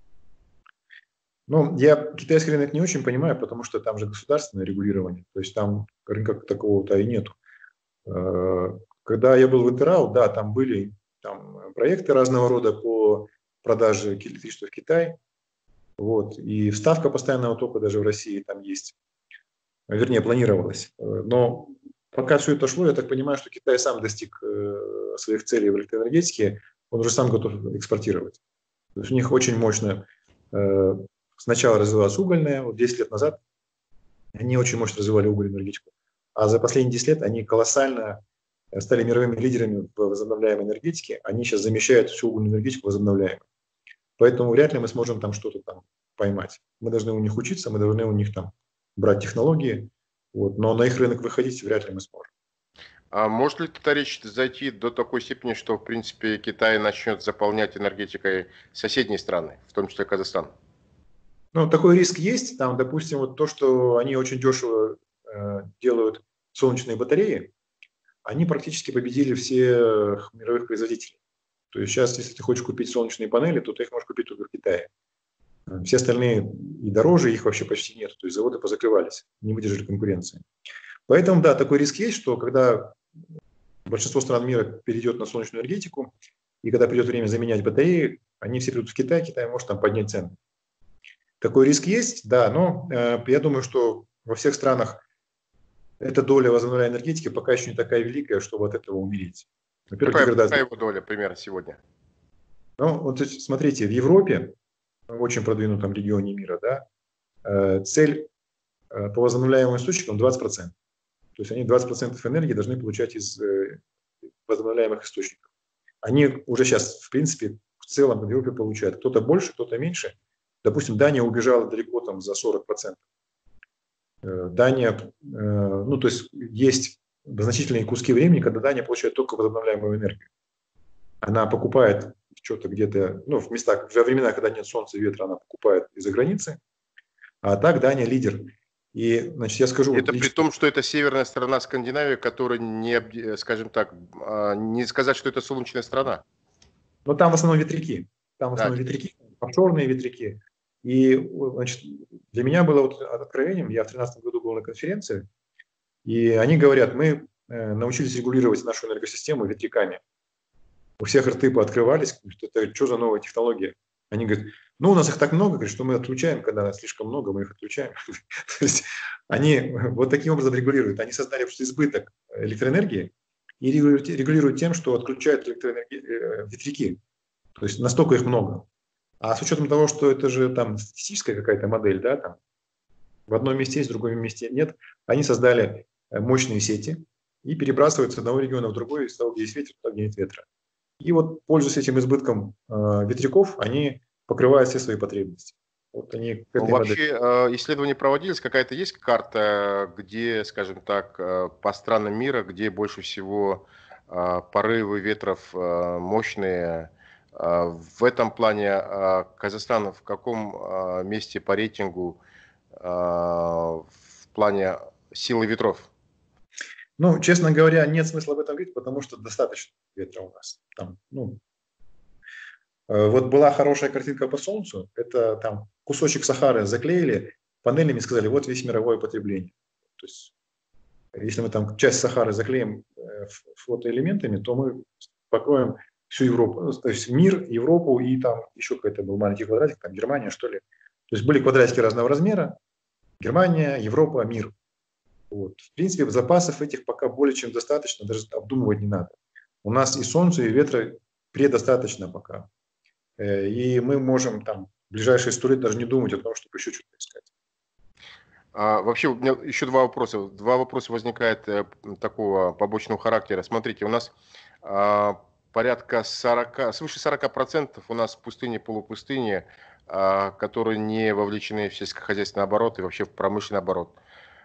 B: Ну, я китайский рынок не очень понимаю, потому что там же государственное регулирование. То есть там рынка такого-то и нету. Когда я был в Интерал, да, там были проекты разного рода по продаже электричества в Китай. Вот. И вставка постоянного тока даже в России там есть. Вернее, планировалось. Но пока все это шло, я так понимаю, что Китай сам достиг своих целей в электроэнергетике, он уже сам готов экспортировать. То есть у них очень мощно сначала развивалась угольная, вот 10 лет назад они очень мощно развивали угольную энергетику, а за последние 10 лет они колоссально стали мировыми лидерами в возобновляемой энергетике, они сейчас замещают всю угольную энергетику возобновляемой. Поэтому вряд ли мы сможем там что-то там поймать. Мы должны у них учиться, мы должны у них там брать технологии, вот, но на их рынок выходить вряд ли мы сможем.
A: А может ли эта речь зайти до такой степени, что, в принципе, Китай начнет заполнять энергетикой соседние страны, в том числе Казахстан?
B: Ну, такой риск есть. Там, допустим, вот то, что они очень дешево делают солнечные батареи, они практически победили всех мировых производителей. То есть сейчас, если ты хочешь купить солнечные панели, то ты их можешь купить только в Китае. Все остальные и дороже, их вообще почти нет. То есть заводы позакрывались, не выдержали конкуренции. Поэтому, да, такой риск есть, что когда большинство стран мира перейдет на солнечную энергетику, и когда придет время заменять батареи, они все придут в Китай, Китай может там поднять цены. Такой риск есть, да, но я думаю, что во всех странах эта доля возобновляемой энергетики пока еще не такая великая, чтобы от этого умереть. Во-первых,
A: Какая
B: деградация.
A: его доля примерно сегодня?
B: Ну, вот смотрите, в Европе, в очень продвинутом регионе мира, да, цель по возобновляемым источникам 20%. То есть они 20% энергии должны получать из возобновляемых источников. Они уже сейчас, в принципе, в целом в Европе получают. Кто-то больше, кто-то меньше. Допустим, Дания убежала далеко там за 40%. Дания, ну то есть значительные куски времени, когда Дания получает только возобновляемую энергию. Она покупает что-то где-то, ну в местах, во времена, когда нет солнца и ветра, она покупает из-за границы. А так Дания лидер. И, значит, я скажу...
A: Это при том, что это северная сторона Скандинавии, которая не, скажем так, не сказать, что это солнечная страна.
B: Но там в основном ветряки. Там в основном ветряки, офшорные ветряки. И, значит, для меня было вот откровением, я в 2013 году был на конференции, и они говорят, мы научились регулировать нашу энергосистему ветряками. У всех рты пооткрывались, это что за новая технология? Они говорят, ну у нас их так много, говорят, что мы отключаем, когда нас слишком много, мы их отключаем. То есть они вот таким образом регулируют. Они создали избыток электроэнергии и регулируют тем, что отключают ветряки. То есть настолько их много. А с учетом того, что это же там статистическая какая-то модель, да, там в одном месте есть, в другом месте нет, они создали мощные сети и перебрасывают с одного региона в другой, из того, где есть ветер, туда, где нет ветра. И вот, пользуясь этим избытком ветряков, они покрывают все свои потребности. Вот они к этой
A: Вообще исследования проводились, какая-то есть карта, где, скажем так, по странам мира, где больше всего порывы ветров мощные. В этом плане Казахстан в каком месте по рейтингу в плане силы ветров?
B: Ну, честно говоря, нет смысла об этом говорить, потому что достаточно ветра у нас. Там, ну, вот была хорошая картинка по Солнцу, это там кусочек Сахары заклеили панелями и сказали, вот весь мировое потребление. То есть, если мы там часть Сахары заклеим фотоэлементами, то мы покроем всю Европу, то есть мир, Европу и там еще какой-то был маленький квадратик, там Германия, что ли. То есть были квадратики разного размера, Германия, Европа, мир. Вот. В принципе, запасов этих пока более чем достаточно, даже обдумывать не надо. У нас и солнца, и ветра предостаточно пока. И мы можем там в ближайшие 100 лет даже не думать о том, чтобы еще что-то искать.
A: Вообще, у меня еще два вопроса. Два вопроса возникает такого побочного характера. Смотрите, у нас порядка 40, свыше 40% у нас пустыни, полупустыни, которые не вовлечены в сельскохозяйственный оборот и вообще в промышленный оборот.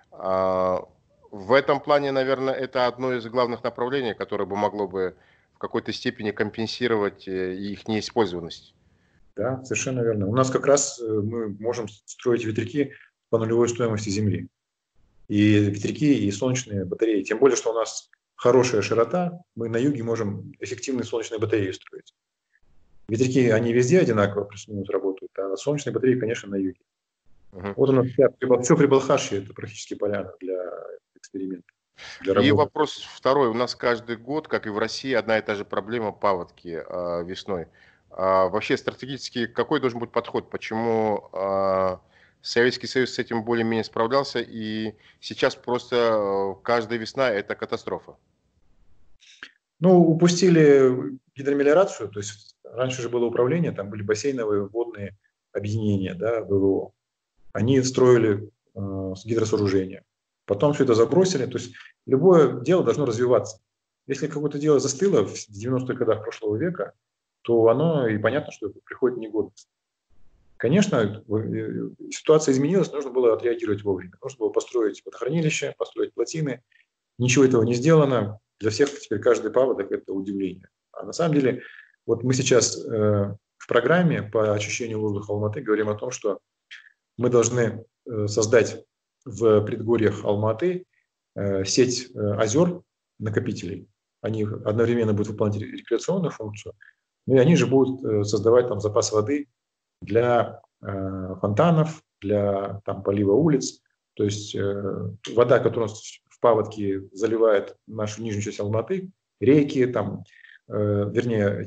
A: В этом плане, наверное, это одно из главных направлений, которое бы могло бы в какой-то степени компенсировать их неиспользованность.
B: Да, совершенно верно. У нас как раз мы можем строить ветряки по нулевой стоимости земли. И ветряки, и солнечные батареи. Тем более, что у нас хорошая широта, мы на юге можем эффективные солнечные батареи строить. Ветряки, они везде одинаково плюс-минус работают, а солнечные батареи, конечно, на юге.
A: Мгм.
B: Вот у нас все Прибалхашье – это практически поляна для эксперимента, для
A: И
B: работы.
A: вопрос второй. У нас каждый год, как и в России, одна и та же проблема – паводки весной. Вообще стратегически какой должен быть подход? Почему Советский Союз с этим более-менее справлялся, и сейчас просто каждая весна – это катастрофа?
B: Ну, упустили гидромелиорацию, то есть раньше же было управление, там были бассейновые водные объединения, да, ВВО. Они строили гидросооружения. Потом все это забросили. То есть любое дело должно развиваться. Если какое-то дело застыло в 90-х годах прошлого века, то оно и понятно, что приходит в негодность. Конечно, ситуация изменилась, нужно было отреагировать вовремя. Нужно было построить водохранилище, построить плотины. Ничего этого не сделано. Для всех теперь каждый паводок – это удивление. А на самом деле, вот мы сейчас в программе по очищению воздуха Алматы говорим о том, что мы должны создать в предгорьях Алматы сеть озер, накопителей. Они одновременно будут выполнять рекреационную функцию, но и они же будут создавать там запас воды для фонтанов, для там, полива улиц. То есть вода, которая в паводке заливает нашу нижнюю часть Алматы, реки, там, вернее,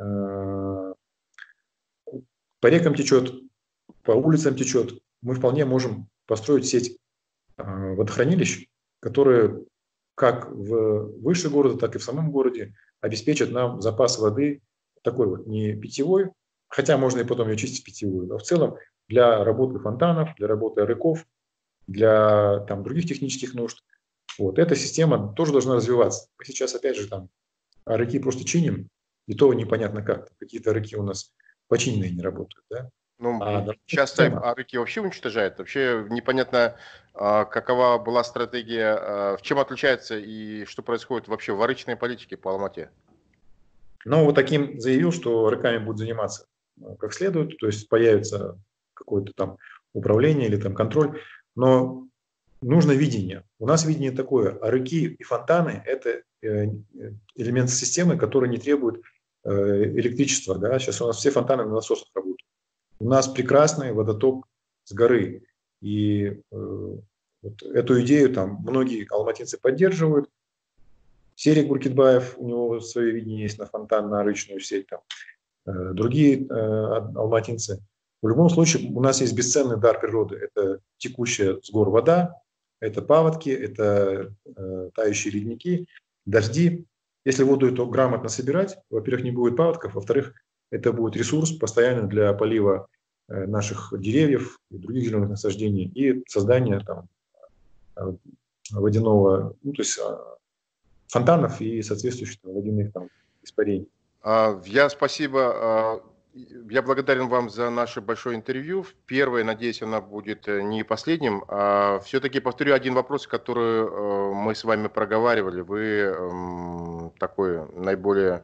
B: по рекам течет, по улицам течет, мы вполне можем построить сеть водохранилищ, которые как выше города, так и в самом городе обеспечат нам запас воды такой вот не питьевой, хотя можно и потом ее чистить питьевую, но в целом для работы фонтанов, для работы рыков, для там, других технических нужд. Вот эта система тоже должна развиваться. Мы сейчас опять же там рыки просто чиним, и то непонятно как. Какие-то рыки у нас починенные не работают. Да?
A: Ну, часто
B: Система.
A: рыки вообще уничтожают. Вообще непонятно, какова была стратегия, в чем отличается и что происходит вообще в рыночной политике по Алмате.
B: Но вот таким заявил, что рыками будут заниматься как следует, то есть появится какое-то там управление или там контроль, но нужно видение. У нас видение такое, а рыки и фонтаны – это элемент системы, который не требует электричества. Да? Сейчас у нас все фонтаны на насосах работают. У нас прекрасный водоток с горы. И вот эту идею там многие алматинцы поддерживают. Серик Буркитбаев, у него свое видение есть на фонтан, на речную сеть, там, другие алматинцы. В любом случае у нас есть бесценный дар природы. Это текущая с гор вода, это паводки, это тающие ледники, дожди. Если воду эту грамотно собирать, во-первых, не будет паводков, во-вторых, это будет ресурс постоянно для полива наших деревьев и других зеленых насаждений и создания там, водяного, ну, то есть фонтанов и соответствующих там, водяных там, испарений.
A: Я благодарен вам за наше большое интервью. Первое, надеюсь, оно будет не последним. Все-таки повторю один вопрос, который мы с вами проговаривали. Вы такой наиболее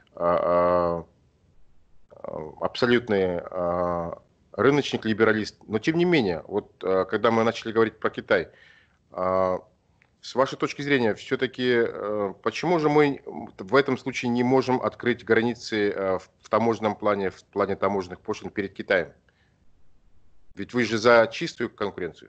A: абсолютный рыночник, либералист. Но тем не менее, вот когда мы начали говорить про Китай, с вашей точки зрения, все-таки почему же мы в этом случае не можем открыть границы в таможенном плане, в плане таможенных пошлин перед Китаем? Ведь вы же за чистую конкуренцию.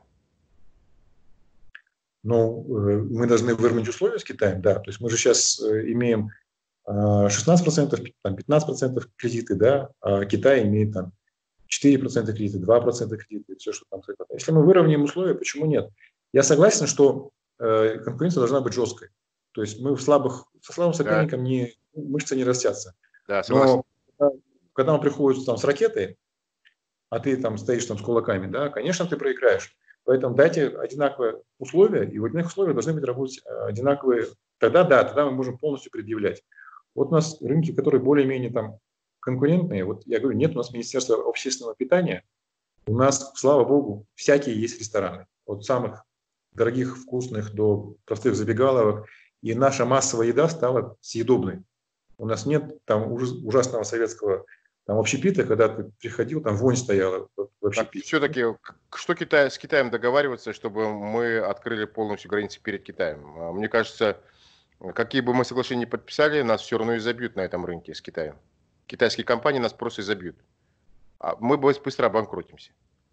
B: Ну, мы должны выровнять условия с Китаем, да. То есть мы же сейчас имеем 16%, там, 15% кредиты, да, а Китай имеет там 4% кредиты, 2% кредиты, все, что там. Если мы выровняем условия, почему нет? Я согласен, что конкуренция должна быть жесткой. То есть мы со слабым
A: Да,
B: соперником мышцы не растятся.
A: да, согласен.
B: Но когда он приходит там с ракетой, а ты там стоишь там с кулаками, да, конечно, ты проиграешь. Поэтому дайте одинаковые условия, и в одинаковых условиях должны быть работать одинаковые. Тогда да, тогда мы можем полностью предъявлять. Вот у нас рынки, которые более-менее там конкурентные, вот я говорю, нет у нас Министерства общественного питания, у нас, слава богу, всякие есть рестораны. От самых дорогих, вкусных до простых забегаловок. И наша массовая еда стала съедобной. У нас нет там ужасного советского там общепита, когда ты приходил, там вонь стояла в
A: Так,
B: общепите.
A: все-таки, что с Китаем договариваться, чтобы мы открыли полностью границы перед Китаем? Мне кажется, какие бы мы соглашения ни подписали, нас все равно изобьют на этом рынке с Китаем. Китайские компании нас просто изобьют. А мы быстро обанкротимся.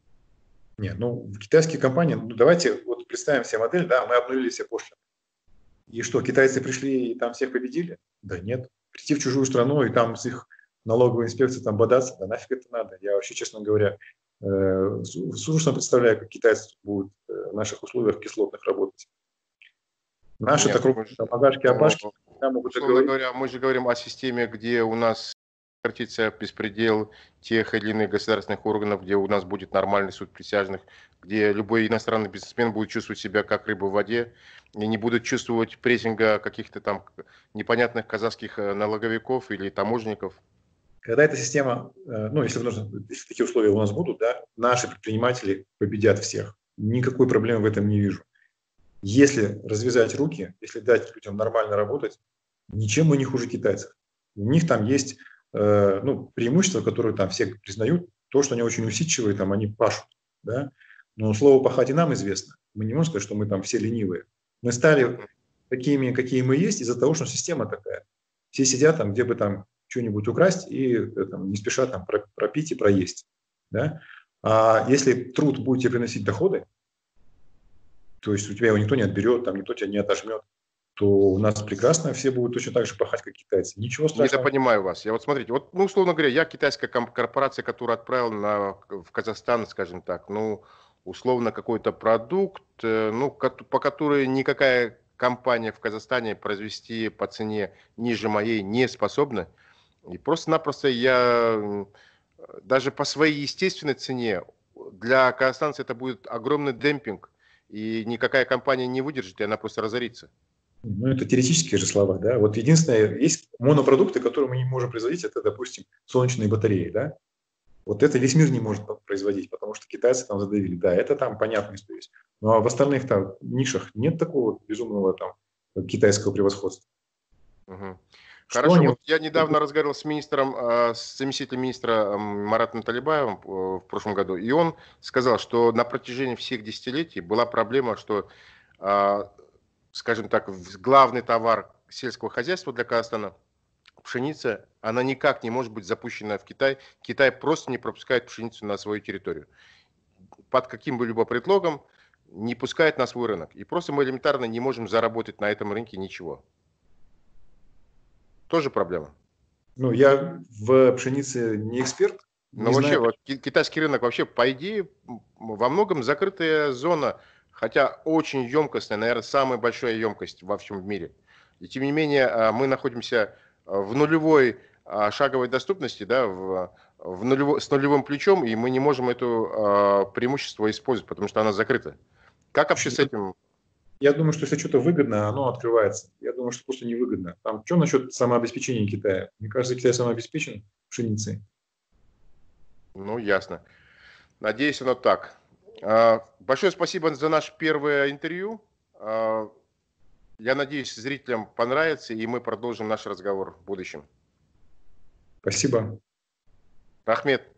B: Нет, ну, китайские компании, ну, давайте вот представим себе модель, да, мы обнулили все пошлины. И что, китайцы пришли и там всех победили? Да нет. Прийти в чужую страну и там с их налоговой инспекцией там бодаться, да нафиг это надо. Я вообще, честно говоря, сложно представляю, как китайцы будут в наших условиях кислотных работать. Наши-то
A: Нет,
B: крупные агашки-абашки могут
A: условно
B: договориться.
A: говоря, мы же говорим о системе, где у нас сократится беспредел тех или иных государственных органов, где у нас будет нормальный суд присяжных, где любой иностранный бизнесмен будет чувствовать себя как рыба в воде и не будет чувствовать прессинга каких-то там непонятных казахских налоговиков или таможенников.
B: Когда эта система, ну, если такие условия у нас будут, да, наши предприниматели победят всех. Никакой проблемы в этом не вижу. Если развязать руки, если дать людям нормально работать, ничем мы не хуже китайцев. У них там есть ну, преимущества, которые там все признают, то, что они очень усидчивые, там они пашут. Да? Но слово «пахать» и нам известно. Мы не можем сказать, что мы там все ленивые. Мы стали такими, какие мы есть, из-за того, что система такая. Все сидят там, где бы там что-нибудь украсть и там, не спеша там пропить и проесть. Да? А если труд будет тебе приносить доходы, то есть у тебя его никто не отберет, там никто тебя не отожмет, то у нас прекрасно все будут точно так же пахать, как китайцы. Ничего страшного.
A: Недопонимаю вас. Я вот смотрите, вот, ну, условно говоря, я китайская корпорация, которая отправила в Казахстан, скажем так, ну, условно какой-то продукт, ну, по которой никакая компания в Казахстане произвести по цене ниже моей не способна. И просто-напросто я даже по своей естественной цене для казахстанца это будет огромный демпинг, и никакая компания не выдержит, и она просто разорится.
B: Ну, это теоретические же слова, да. Вот единственное, есть монопродукты, которые мы не можем производить, это, допустим, солнечные батареи, да. Вот это весь мир не может производить, потому что китайцы там задавили. Да, это там понятная история. Ну, а в остальных там нишах нет такого безумного там китайского превосходства.
A: Мгм.
B: Что
A: Хорошо,
B: они...
A: вот я недавно разговаривал с министром, с заместителем министра Маратом Талибаевым в прошлом году, и он сказал, что на протяжении всех десятилетий была проблема, что, а, скажем так, главный товар сельского хозяйства для Казахстана, пшеница, она никак не может быть запущена в Китай. Китай просто не пропускает пшеницу на свою территорию. Под каким бы либо предлогом не пускает на свой рынок. И просто мы элементарно не можем заработать на этом рынке ничего. Тоже проблема.
B: Ну, я в пшенице не эксперт,
A: Но
B: не
A: вообще,
B: знаю.
A: вот китайский рынок вообще, по идее, во многом закрытая зона, хотя очень емкостная, наверное, самая большая емкость во всем мире. И тем не менее, мы находимся в нулевой шаговой доступности, да, с нулевым плечом, и мы не можем это преимущество использовать, потому что она закрыта. Как вообще с этим?
B: Я думаю, что если что-то выгодно, оно открывается. Я думаю, что просто невыгодно. Там что насчет самообеспечения Китая? Мне кажется, Китай самообеспечен пшеницей.
A: Ну, ясно. Надеюсь, оно так. Большое спасибо за наше первое интервью. Я надеюсь, зрителям понравится, и мы продолжим наш разговор в будущем.
B: Спасибо.
A: Рахмет.